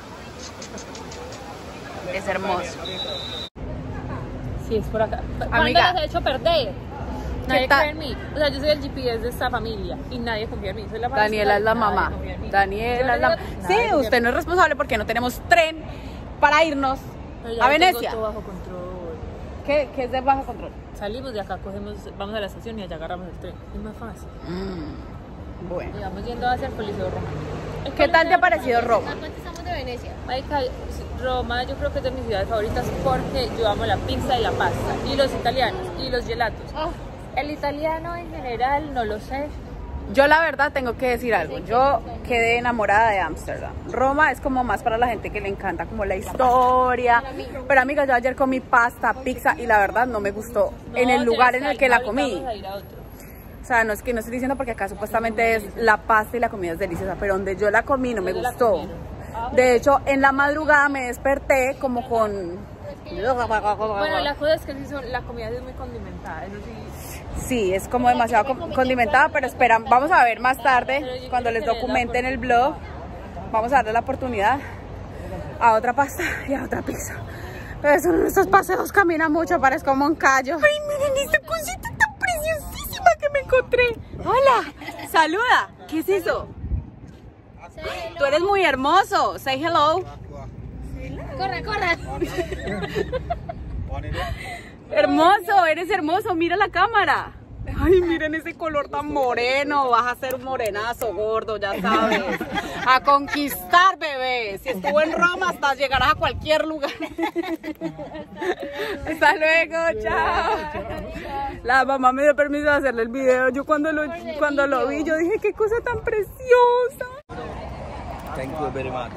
Es hermoso. Sí, es por acá. ¿Cuándo Amiga, las he hecho perder? Nadie tal? cree en mí. O sea, yo soy el G P S de esta familia y nadie confía en mí. Soy la Daniela es la nadie mamá. confía en mí. Daniela es la Nadie mamá. confía Sí, en mí. usted no es responsable porque no tenemos tren para irnos Pero ya a lo tengo Venecia. todo bajo control. ¿Qué, ¿Qué es de bajo control? Salimos de acá, cogemos, vamos a la estación y allá agarramos el tren. Es más fácil. Mm, bueno. Y vamos yendo hacia el Coliseo Roma. El ¿Qué tal te ha Coliseo parecido Roma? ¿Cuánto estamos de Venecia? Marica, Roma yo creo que es de mis ciudades favoritas porque yo amo la pizza y la pasta y los italianos y los gelatos. Oh. El italiano en general no lo sé. Yo la verdad tengo que decir algo, yo quedé enamorada de Ámsterdam. Roma es como más para la gente que le encanta como la historia. Pero amiga, yo ayer comí pasta, pizza y la verdad no me gustó en el lugar en el que la comí. Vamos a ir a otro. O sea, no es que no estoy diciendo porque acá supuestamente es la pasta y la comida es deliciosa, pero donde yo la comí no me ¿Dónde la gustó. comieron? De hecho, en la madrugada me desperté como con... Bueno, la cosa es que sí son, la comida es muy condimentada, eso sí. Sí, es como demasiado con- condimentada, pero esperan, vamos a ver más tarde, cuando les documente en el blog, vamos a darle la oportunidad a otra pasta y a otra pizza. Pero son estos paseos, camina mucho, parezco Moncayo. Ay, miren esta cosita tan preciosísima que me encontré. Hola, saluda. ¿Qué es eso? Tú eres muy hermoso. Say hello. Corre, corre. Hermoso, eres hermoso. Mira la cámara. Ay, miren ese color tan moreno. Vas a ser un morenazo, gordo, ya sabes. A conquistar, bebé. Si estuvo en Roma, hasta llegarás a cualquier lugar. Hasta luego, chao. La mamá me dio permiso de hacerle el video. Yo cuando lo, cuando lo vi, yo dije, qué cosa tan preciosa. Thank you very much.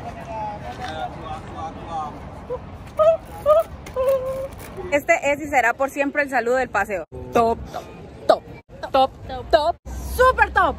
Este es y será por siempre el saludo del paseo. Top, top, top, top, top, super top.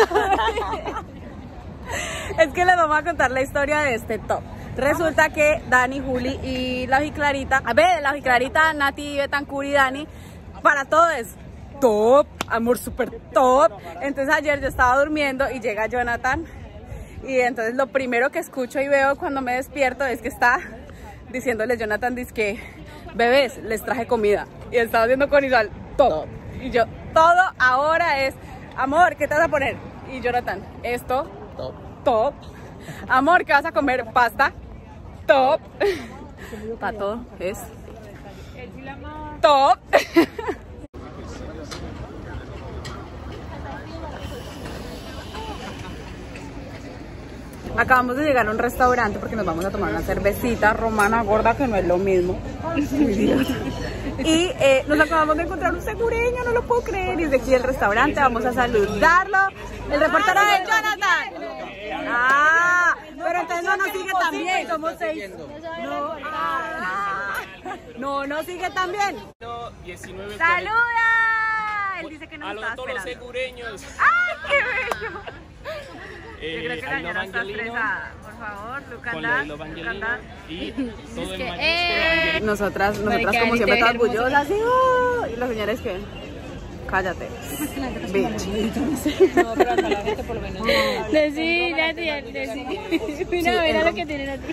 Es que les vamos a contar la historia de este top. Resulta que Dani, Juli y la Clarita, a ver, la Clarita, Nati, Betancur y Dani, para todo es top, amor, super top. Entonces ayer yo estaba durmiendo y llega Jonathan y entonces lo primero que escucho y veo cuando me despierto es que está diciéndole Jonathan, dice que bebés, les traje comida. Y estaba haciendo con Isabel, top. Y yo, todo ahora es, amor, ¿qué te vas a poner? Y Jonathan, esto, Top. top. Amor, ¿qué vas a comer? Pasta, top. Para todo es top. Acabamos de llegar a un restaurante porque nos vamos a tomar una cervecita romana gorda, que no es lo mismo. Y eh, nos acabamos de encontrar un segureño, no lo puedo creer. Y desde aquí el restaurante vamos a saludarlo. El reportero de Jonathan. Ah, pero entonces no nos sigue también. Somos seis. No, ah, no, no sigue también. ¡Saluda! Él dice que nos está esperando. segureños. ¡Ay, qué bello! Eh, Yo creo que la Ailo señora está Evangelino, estresada. Por favor, Luca, con andar, Ailo Luca, Evangelino andar. y todo el que, mayúsculo eh, Evangelino. Nosotras, nosotras Marica, como Ani, siempre te todas ves hermosa. orgullosas, así, ¡oh! Y los señores que, cállate, bitch. No, pero acá la gente por lo menos. Decí, Nati, decí. Mira, mira lo que tienen a ti.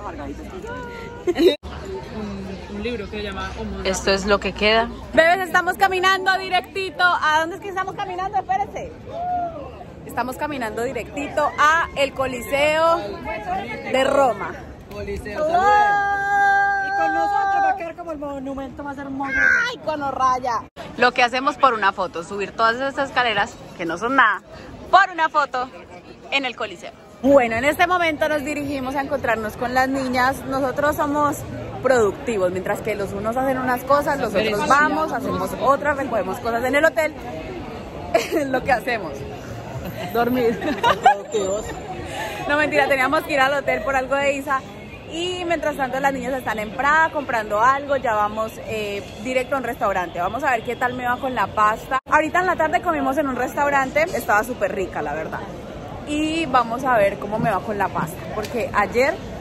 Un, un libro que se llama Homo. Esto es lo que queda. Bebés, estamos caminando directito. ¿A dónde es que estamos caminando? Espérense. Estamos caminando directito a el Coliseo de Roma. Coliseo. Y con nosotros va a quedar como el monumento más hermoso. ¡Ay, conorraya! Lo que hacemos por una foto, subir todas estas escaleras, que no son nada, por una foto en el Coliseo. Bueno, en este momento nos dirigimos a encontrarnos con las niñas. Nosotros somos productivos, mientras que los unos hacen unas cosas, los otros vamos, hacemos otras, recogemos cosas en el hotel. Es lo que hacemos. Dormir. Productivos. No, mentira, teníamos que ir al hotel por algo de Isa. Y mientras tanto las niñas están en Prada comprando algo. Ya vamos eh, directo a un restaurante. Vamos a ver qué tal me va con la pasta. Ahorita en la tarde comimos en un restaurante. Estaba súper rica, la verdad. Y vamos a ver cómo me va con la pasta. Porque ayer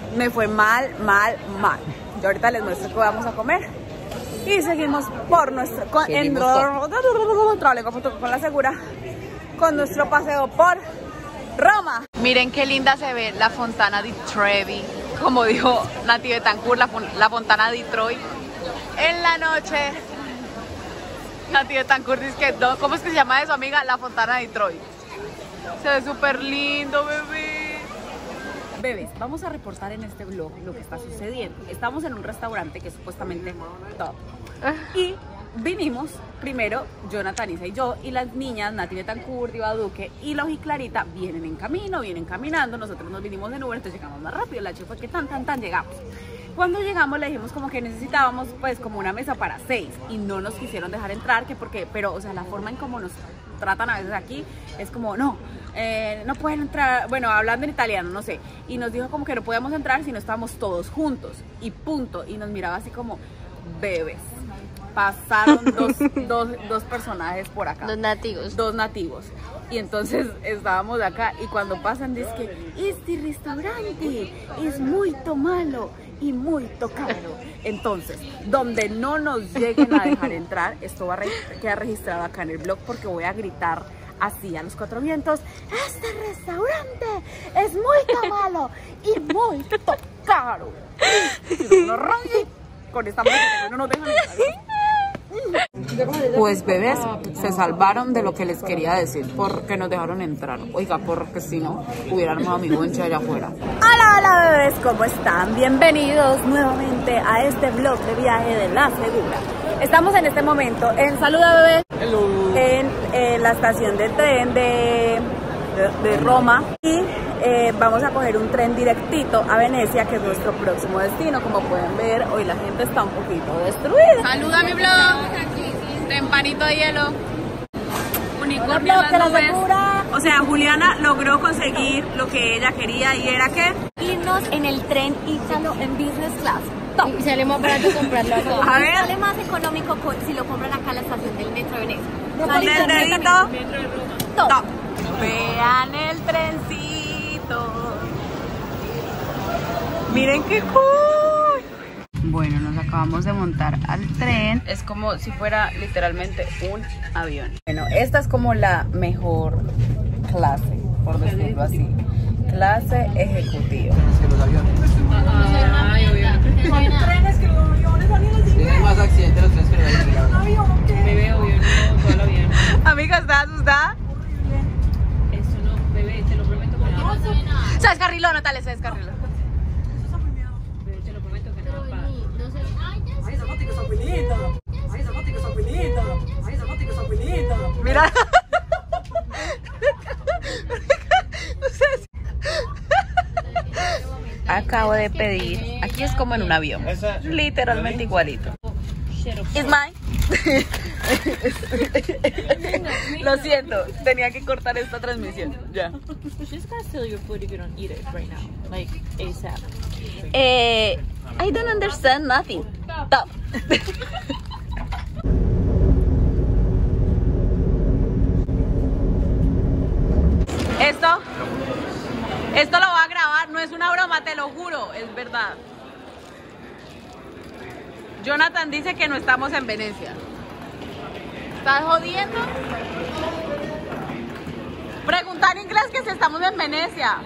me fue mal, mal, mal. Yo ahorita les muestro qué vamos a comer. Y seguimos por nuestro, con, seguimos en, por... con la segura, con nuestro paseo por Roma. Miren qué linda se ve la Fontana di Trevi, como dijo Nati Betancourt, la, la Fontana di Troy. En la noche, Nati Betancourt dice que, no, ¿cómo es que se llama eso, amiga? La Fontana di Troy. Se ve súper lindo, bebé. Bebés, vamos a reportar en este vlog lo que está sucediendo. Estamos en un restaurante que es supuestamente top. Y vinimos, primero, Jonathan, Isa y yo, y las niñas, Nati Betancourt, Diva Duque y Logi y Clarita, vienen en camino, vienen caminando. Nosotros nos vinimos en Uber, entonces llegamos más rápido. La chica fue que tan, tan, tan llegamos. Cuando llegamos le dijimos como que necesitábamos pues como una mesa para seis y no nos quisieron dejar entrar, que porque, pero o sea, la forma en cómo nos tratan a veces aquí es como, no, eh, no pueden entrar, bueno, hablando en italiano, no sé, y nos dijo como que no podíamos entrar si no estábamos todos juntos, y punto, y nos miraba así como, bebés, pasaron dos, dos, dos personajes por acá. Dos nativos. Dos nativos. Y entonces estábamos acá y cuando pasan dice que este restaurante es muy malo y muy caro. Entonces, donde no nos lleguen a dejar entrar, esto va a re quedar registrado acá en el blog porque voy a gritar así a los cuatro vientos: este restaurante es muy malo y muy caro. Con esta música no nos dejan entrar. Pues bebés, se salvaron de lo que les quería decir, porque nos dejaron entrar. Oiga, porque si no, hubiéramos a mi boncha allá afuera. Hola, hola bebés, ¿cómo están? Bienvenidos nuevamente a este vlog de viaje de La Segura. Estamos en este momento en, saluda bebés, en eh, la estación de tren de, de, de Roma. Y eh, vamos a coger un tren directito a Venecia, que es nuestro próximo destino. Como pueden ver, hoy la gente está un poquito destruida. Saluda a mi blog, tempanito de hielo, unicornio en las nubes. O sea, Juliana logró conseguir lo que ella quería, y era que irnos en el tren Ítalo en business class. Top. Y sale más barato comprarlo acá. A ver. Sale más económico si lo compran acá en la estación del metro de Venecia. Del dedito. Top. Top. Vean el trencito. Miren qué cool. Bueno, nos acabamos de montar al tren. Es como si fuera literalmente un avión. Bueno, esta es como la mejor clase, por decirlo así. Clase ejecutiva. Que los aviones. Ay, obvio. Son trenes que los aviones van a Tienen más accidentes los trenes que los aviones. Bebé, obvio, no, todo el avión. Amiga, ¿estás asustada? Eso no, bebé, te lo prometo que no. Se descarriló, Natalia, se descarriló. Bebé, te lo prometo que no pasa. Ay, esos góticos son muy lindos. Ay, esos góticos son muy lindos. Ay, esos góticos son muy lindos. Mira. Acabo de pedir, aquí es como en un avión, literalmente igualito. It's mine. Lo siento, tenía que cortar esta transmisión. Ya. Just gotta steal your food if you don't eat it right now, like ASAP. Eh, I don't understand nothing. Stop. Esto, esto lo voy a grabar, no es una broma, te lo juro, es verdad. Jonathan dice que no estamos en Venecia. ¿Estás jodiendo? Pregunta en inglés que si estamos en Venecia.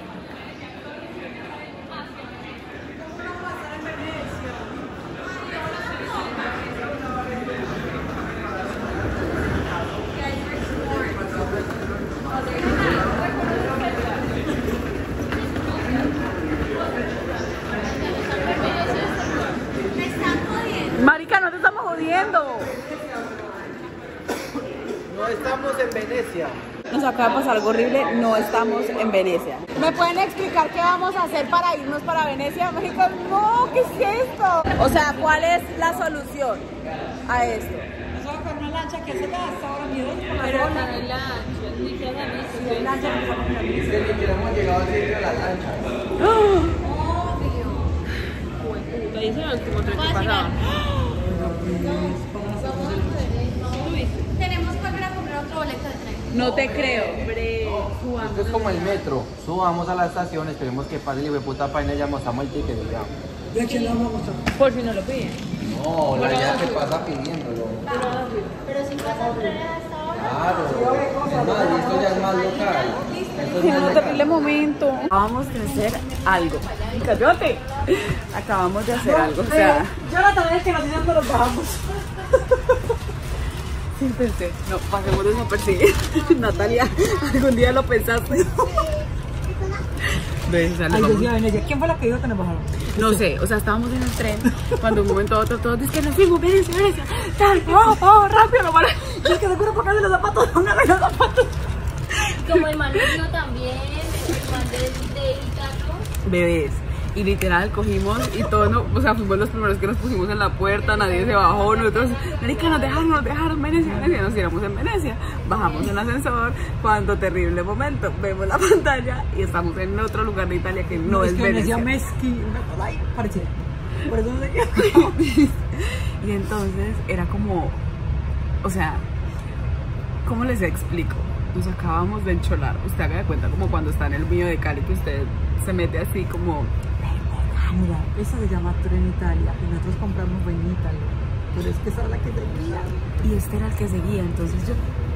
Marica, no te estamos jodiendo. No estamos en Venecia. Nos acaba de pasar algo horrible, no estamos en Venecia. ¿Me pueden explicar qué vamos a hacer para irnos para Venecia? México, no, ¿qué es esto? O sea, ¿cuál es la solución a esto? Nos vamos a coger una lancha que se gasta ahora mismo. Pero no hay lancha, ni que Lancha que estamos en la misma. Desde que hemos llegado al sitio de la lancha. Ahí se van como tres que pasaban. Tenemos que volver a comprar otro boleto de tren. No te creo, bre. Esto es como el metro. Subamos a la estación, esperemos que pase el hijo de puta paine, ya mostramos el ticket y ya. ¿De quién lo vamos a mostrar? Por si no lo piden. No, la idea es que pasa pidiéndolo. Pero si pasa el tren a esta hora. Claro. Es más, esto ya es más local. Esto es Es más un local. terrible momento. Acabamos de hacer algo. ¡Cállate! Acabamos de hacer algo, o sea... Yo la tarea es que nos dicen que nos bajamos. Sí, pensé, no, pasemos desapercibidos. Natalia, ¿algún día lo pensaste? ¿Ves? O sea, nos Ay, vamos- Dios mío, Venecia, ¿quién fue la que dijo que nos bajamos? No sé, o sea, estábamos en el tren, cuando un momento a otro todos dicen que nos fuimos, Venecia, Venecia, tal, vamos, vamos, rápido, lo para. Yo que seguro por de los zapatos, no me los zapatos. Como el Manuel también, el man de, de Itaco. Bebés. Y literal cogimos y todos, no, o sea, fuimos los primeros que nos pusimos en la puerta, nadie se bajó, nosotros, marica, nos dejaron, nos dejaron, Venecia, Venecia, nos tiramos en Venecia, bajamos en el ascensor, cuando terrible momento, vemos la pantalla y estamos en otro lugar de Italia que no, es que Venecia. Venecia Mesqui, una cosa ahí parecida. Por eso no sé qué. Y entonces era como, o sea, ¿cómo les explico? Nos acabamos de encholar, usted haga de cuenta como cuando está en el mío de Cali que usted se mete así como... Mira, esa se llama Tren Italia y nosotros compramos en Italia. Pero es que esa es la que seguía. Y este era el que seguía, entonces yo...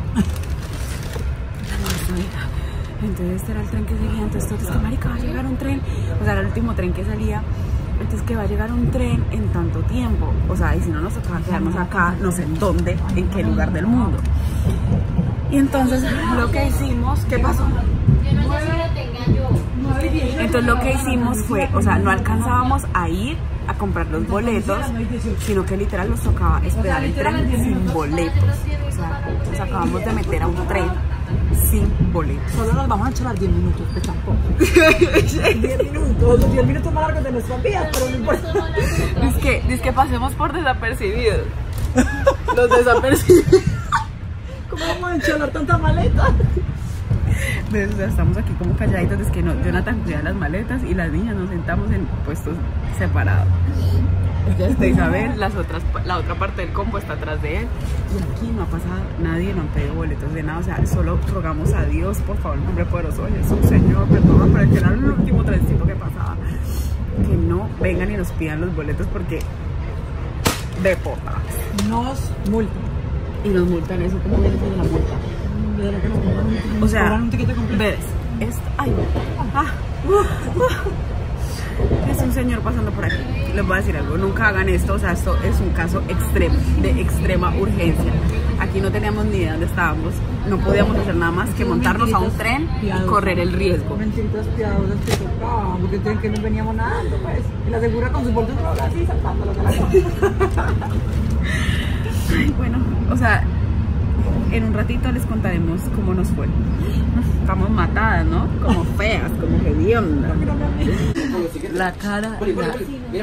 Entonces este era el tren que seguía, entonces todo es que marica va a llegar un tren, o sea era el último tren que salía, entonces que va a llegar un tren en tanto tiempo, o sea, y si no nos tocaba quedarnos acá, no sé en dónde, en qué lugar del mundo. Y entonces lo que hicimos, ¿qué pasó? Yo no sé si lo tenga yo. Entonces lo que hicimos fue, o sea, no alcanzábamos a ir a comprar los boletos, sino que literal nos tocaba esperar el tren sin boletos. O sea, nos acabamos de meter a un tren sin boletos. Solo nos vamos a echar diez minutos, que tampoco. diez minutos, los diez minutos más largos de nuestras vidas, pero no importa. Dice que, dice que pasemos por desapercibidos. Los desapercibidos. ¿Cómo vamos a enchalar tanta maleta? ¿Ves? O sea, estamos aquí como calladitos, es que no, Jonathan cuida las maletas y las niñas nos sentamos en puestos separados. Ya está Isabel, las otras, la otra parte del combo está atrás de él. Y aquí no ha pasado nadie, no han pedido boletos de nada. O sea, solo rogamos a Dios, por favor, en nombre poderoso de Jesús, Señor, perdón, pero que era el último trencito que pasaba. Que no vengan y nos pidan los boletos porque de popa. Nos multan. Y nos multan eso, ¿cómo viene siendo la multa? De lo que nos cobran un- O sea, cobran un tiquete completo. ves, es, ay, ah, uh, uh. Es un señor pasando por aquí. Les voy a decir algo, nunca hagan esto, o sea, esto es un caso extremo, de extrema urgencia. Aquí no teníamos ni idea dónde estábamos, no podíamos hacer nada más que montarnos a un tren y correr el riesgo. Mentiritas piadosas que tocaban, porque tienen que nos veníamos nadando, pues. Y la segura con sus bolsos así, saltándolos a la cosa. Ay, bueno, o sea, en un ratito les contaremos cómo nos fue. Estamos matadas, ¿no? Como feas, como hediondas. La cara, la,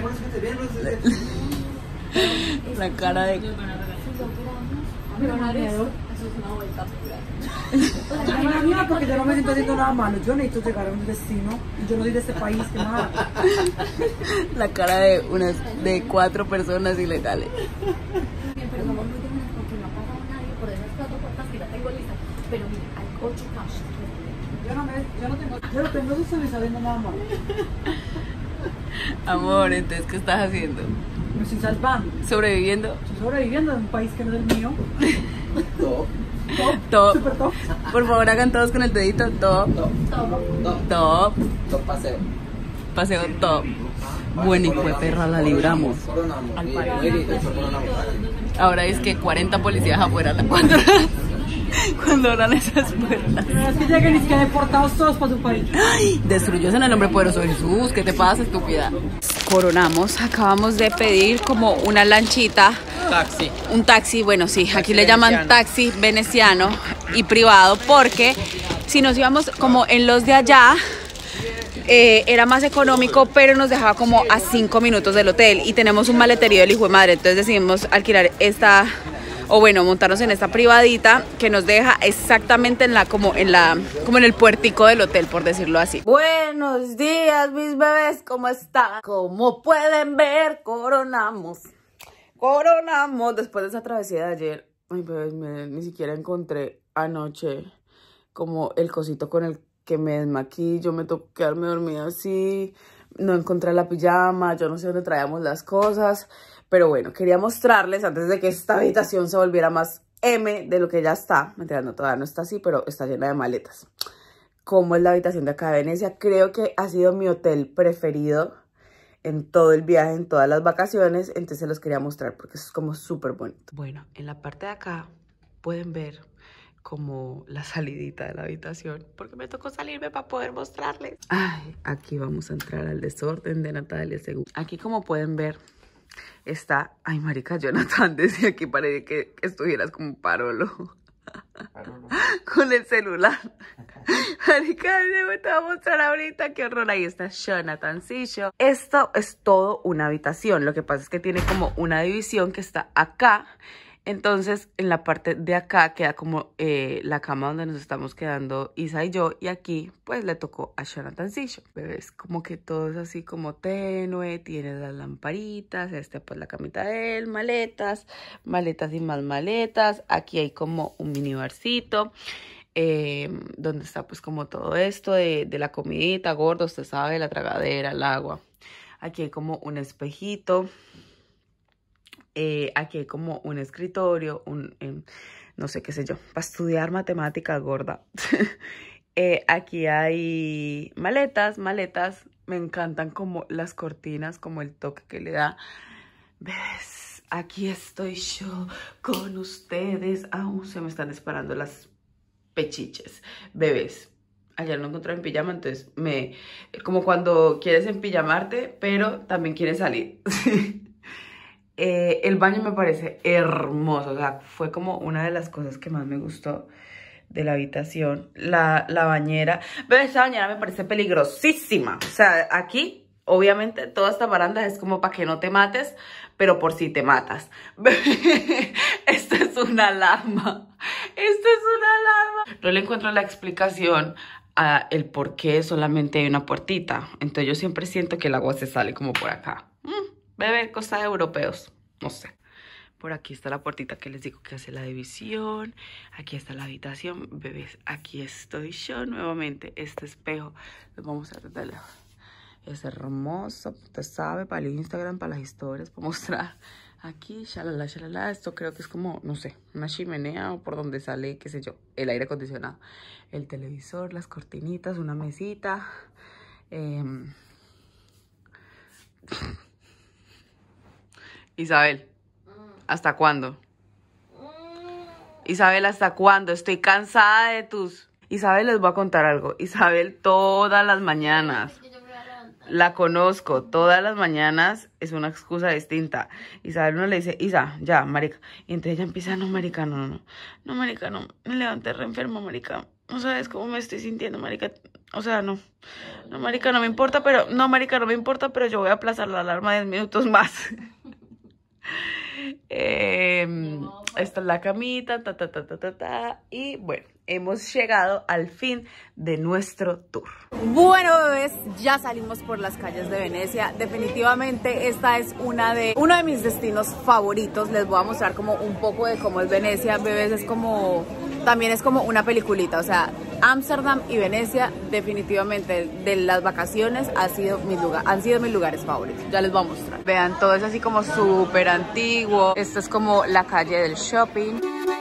la cara de... Ay, no, mira, porque yo no me siento haciendo nada malo. Yo necesito llegar a un destino y yo no soy de este país, que nada. La cara de unas de cuatro personas ilegales. Pero somos muy buenas porque no ha pasado nadie por esas cuatro puertas que ya tengo listas. Pero mira, hay ocho casos. Yo no, me, yo no tengo, yo no tengo eso, estoy sabiendo nada malo. Amor, entonces, ¿qué estás haciendo? Me estoy salvando. ¿Sobreviviendo? Estoy sobreviviendo en un país que no es el mío. Top, Top. Super top. Por favor, hagan todos con el dedito. Top. top, top, Top. top paseo. Paseo top. Buen hijo de perra, la libramos. Coronamos. Al Y país. muy bien, eso coronamos. Ahora es que cuarenta policías afuera. Cuando, cuando abran esas puertas. Pero es que lleguen y que deportados todos para su país. ¡Ay! Destruyos en el nombre poderoso de Jesús. ¿Qué te pasa, estúpida? Coronamos. Acabamos de pedir como una lanchita. Taxi. Un taxi, bueno, sí, aquí le llaman taxi veneciano y privado porque si nos íbamos como en los de allá, eh, era más económico, pero nos dejaba como a cinco minutos del hotel y tenemos un maleterío del hijo de madre, entonces decidimos alquilar esta, o bueno, montarnos en esta privadita que nos deja exactamente en la, como en la, como en el puertico del hotel, por decirlo así. Buenos días, mis bebés, ¿cómo están? Como pueden ver, coronamos. Coronamos después de esa travesía de ayer. Ay, bebés, me, ni siquiera encontré anoche como el cosito con el que me desmaquillo, me tocó quedarme dormida así, no encontré la pijama, yo no sé dónde traíamos las cosas, pero bueno, quería mostrarles antes de que esta habitación se volviera más M de lo que ya está, mentira, no, todavía no está así, pero está llena de maletas. Cómo es la habitación de acá de Venecia, creo que ha sido mi hotel preferido en todo el viaje, en todas las vacaciones, entonces se los quería mostrar porque es como súper bonito. Bueno, en la parte de acá pueden ver como la salidita de la habitación, porque me tocó salirme para poder mostrarles. Ay, aquí vamos a entrar al desorden de Natalia Según. Aquí como pueden ver está, ay marica, Jonathan decía que parece que estuvieras como Parolo. Parolo. Con el celular. Marica, te voy a mostrar ahorita, qué horror. Ahí está Jonathancillo. Esto es todo una habitación. Lo que pasa es que tiene como una división que está acá. Entonces, en la parte de acá queda como eh, la cama donde nos estamos quedando Isa y yo. Y aquí, pues, le tocó a Jonathancillo. Ves como que todo es así como tenue. Tiene las lamparitas. Este, pues, la camita de él. Maletas. Maletas y más maletas. Aquí hay como un mini barcito. Eh, donde está, pues, como todo esto de, de la comidita, gordo, usted sabe, la tragadera, el agua. Aquí hay como un espejito. Eh, aquí hay como un escritorio, un, eh, no sé qué sé yo, para estudiar matemáticas, gorda. eh, aquí hay maletas, maletas. Me encantan como las cortinas, como el toque que le da. ¿Ves? Aquí estoy yo con ustedes. Aún se me están disparando las pechiches. Bebés. Ayer no encontré en pijama, entonces me... Como cuando quieres empijamarte, pero también quieres salir. Eh, el baño me parece hermoso, o sea, fue como una de las cosas que más me gustó de la habitación. La, la bañera, pero esa bañera me parece peligrosísima. O sea, aquí, obviamente, toda esta baranda es como para que no te mates, pero por si te matas. Esto es una alarma. Esto es una alarma. No le encuentro la explicación a el por qué solamente hay una puertita. Entonces yo siempre siento que el agua se sale como por acá. Mm. Bebé, cosa de europeos, no sé. Por aquí está la puertita que les digo que hace la división. Aquí está la habitación. Bebés, aquí estoy yo nuevamente. Este espejo, lo vamos a ver de lejos. Es hermoso, usted sabe, para el Instagram, para las historias, para mostrar. Aquí, shalala, shalala. Esto creo que es como, no sé, una chimenea o por donde sale, qué sé yo, el aire acondicionado. El televisor, las cortinitas, una mesita. Eh... Isabel, ¿hasta cuándo? Isabel, ¿hasta cuándo? Estoy cansada de tus... Isabel, les voy a contar algo. Isabel todas las mañanas, la conozco, todas las mañanas es una excusa distinta. Isabel uno le dice, Isa, ya, marica. Y entonces ella empieza, no, marica, no, no, no, marica, no, me levanté re enferma, marica. No sabes cómo me estoy sintiendo, marica. O sea, no, no, marica, no me importa, pero, no, marica, no me importa, pero yo voy a aplazar la alarma diez minutos más. eh, esta es la camita, ta, ta, ta, ta, ta, ta. Y bueno, hemos llegado al fin de nuestro tour. Bueno, bebés, ya salimos por las calles de Venecia. Definitivamente esta es una de, uno de mis destinos favoritos. Les voy a mostrar como un poco de cómo es Venecia. Bebés, es como... También es como una peliculita, o sea, Ámsterdam y Venecia definitivamente de las vacaciones ha sido mis lugar, han sido mis lugares favoritos. Ya les voy a mostrar. Vean, todo es así como súper antiguo. Esto es como la calle del shopping.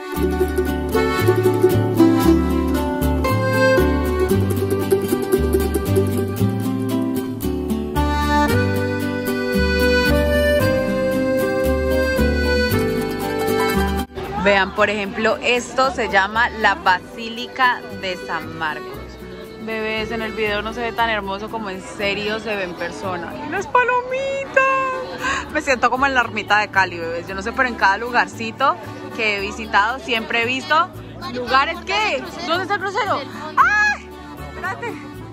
Vean, por ejemplo, esto se llama la Basílica de San Marcos. Bebés, en el video no se ve tan hermoso como en serio se ve en persona. ¡Y las palomitas! Me siento como en la ermita de Cali, bebés. Yo no sé, pero en cada lugarcito que he visitado siempre he visto lugares que... ¿Dónde está el crucero? ¡Ay! Espérate.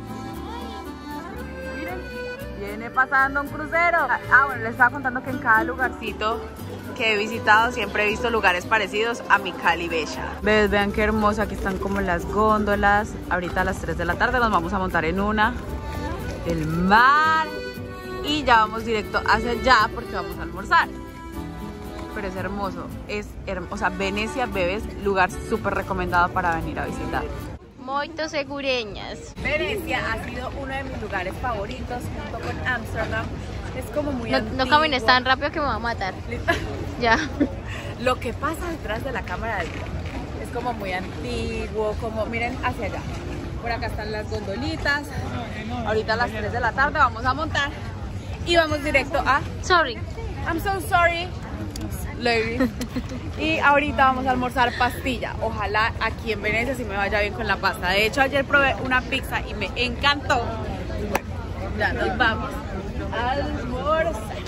Miren, viene pasando un crucero. Ah, bueno, les estaba contando que en cada lugarcito que he visitado siempre he visto lugares parecidos a mi Cali Bella. ¿Ves? Vean qué hermosa, aquí están como las góndolas. Ahorita a las tres de la tarde nos vamos a montar en una del mar y ya vamos directo hacia allá porque vamos a almorzar. pero es hermoso. Es hermoso. O sea, Venecia, bebés, lugar súper recomendado para venir a visitar. Moito segureñas. Venecia ha sido uno de mis lugares favoritos junto con Ámsterdam. Es como muy No, antiguo. no camines tan rápido que me va a matar. Ya. Lo que pasa detrás de la cámara del video es como muy antiguo, como miren hacia allá. Por acá están las gondolitas. Ahorita a las tres de la tarde vamos a montar y vamos directo a... Sorry. I'm so sorry, ladies. Y ahorita vamos a almorzar pastilla. Ojalá aquí en Venecia sí me vaya bien con la pasta. De hecho, ayer probé una pizza y me encantó. Bueno, ya nos vamos a almorzar.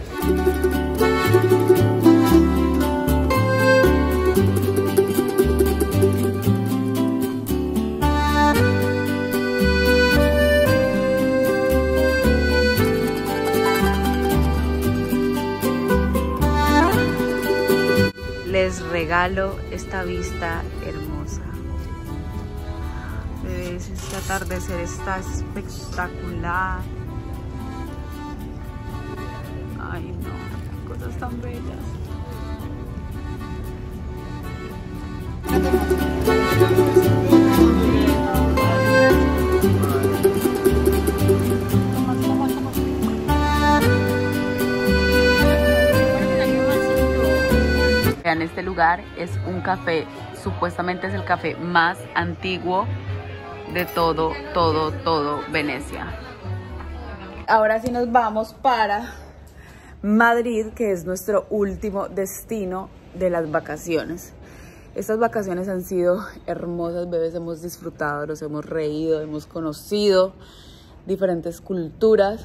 Les regalo esta vista hermosa. ¿Ves? Este atardecer está espectacular. Ay no, qué cosas tan bellas. En este lugar es un café, supuestamente es el café más antiguo de todo, todo, todo Venecia. Ahora sí nos vamos para Madrid, que es nuestro último destino de las vacaciones. Estas vacaciones han sido hermosas, bebés, hemos disfrutado, nos hemos reído, hemos conocido diferentes culturas.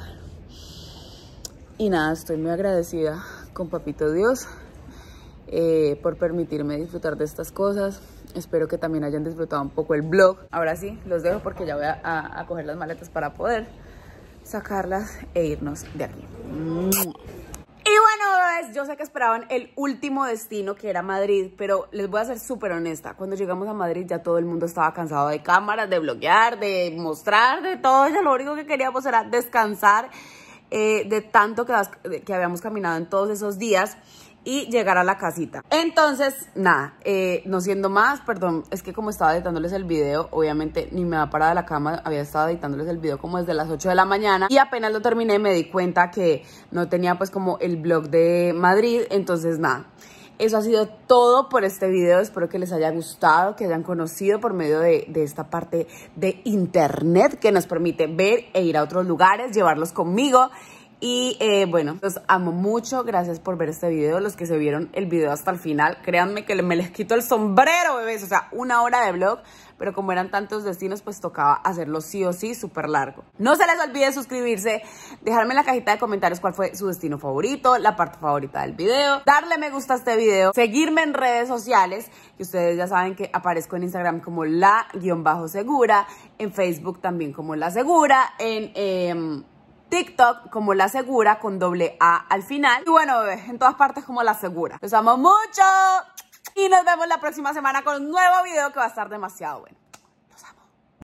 Y nada, estoy muy agradecida con Papito Dios eh, por permitirme disfrutar de estas cosas. Espero que también hayan disfrutado un poco el vlog. Ahora sí, los dejo porque ya voy a, a, a coger las maletas para poder sacarlas e irnos de aquí. Y bueno, bebés, yo sé que esperaban el último destino, que era Madrid, pero les voy a ser súper honesta. Cuando llegamos a Madrid ya todo el mundo estaba cansado de cámaras, de bloguear, de mostrar, de todo. Ya lo único que queríamos era descansar eh, de tanto que, que habíamos caminado en todos esos días y llegar a la casita. Entonces, nada, eh, no siendo más, perdón, es que como estaba editándoles el video, obviamente ni me da parada de la cama, había estado editándoles el video como desde las ocho de la mañana y apenas lo terminé me di cuenta que no tenía pues como el vlog de Madrid. Entonces nada, eso ha sido todo por este video. Espero que les haya gustado, que hayan conocido por medio de, de esta parte de internet que nos permite ver e ir a otros lugares, llevarlos conmigo. Y eh, bueno, los amo mucho, gracias por ver este video, los que se vieron el video hasta el final, créanme que me les quito el sombrero, bebés, o sea, una hora de vlog, pero como eran tantos destinos, pues tocaba hacerlo sí o sí, súper largo. No se les olvide suscribirse, dejarme en la cajita de comentarios cuál fue su destino favorito, la parte favorita del video, darle me gusta a este video, seguirme en redes sociales, que ustedes ya saben que aparezco en Instagram como la guión bajo segura, en Facebook también como la segura, en... Eh, TikTok como La Segura con doble A al final. Y bueno, bebé, en todas partes como La Segura. Los amo mucho y nos vemos la próxima semana con un nuevo video que va a estar demasiado bueno.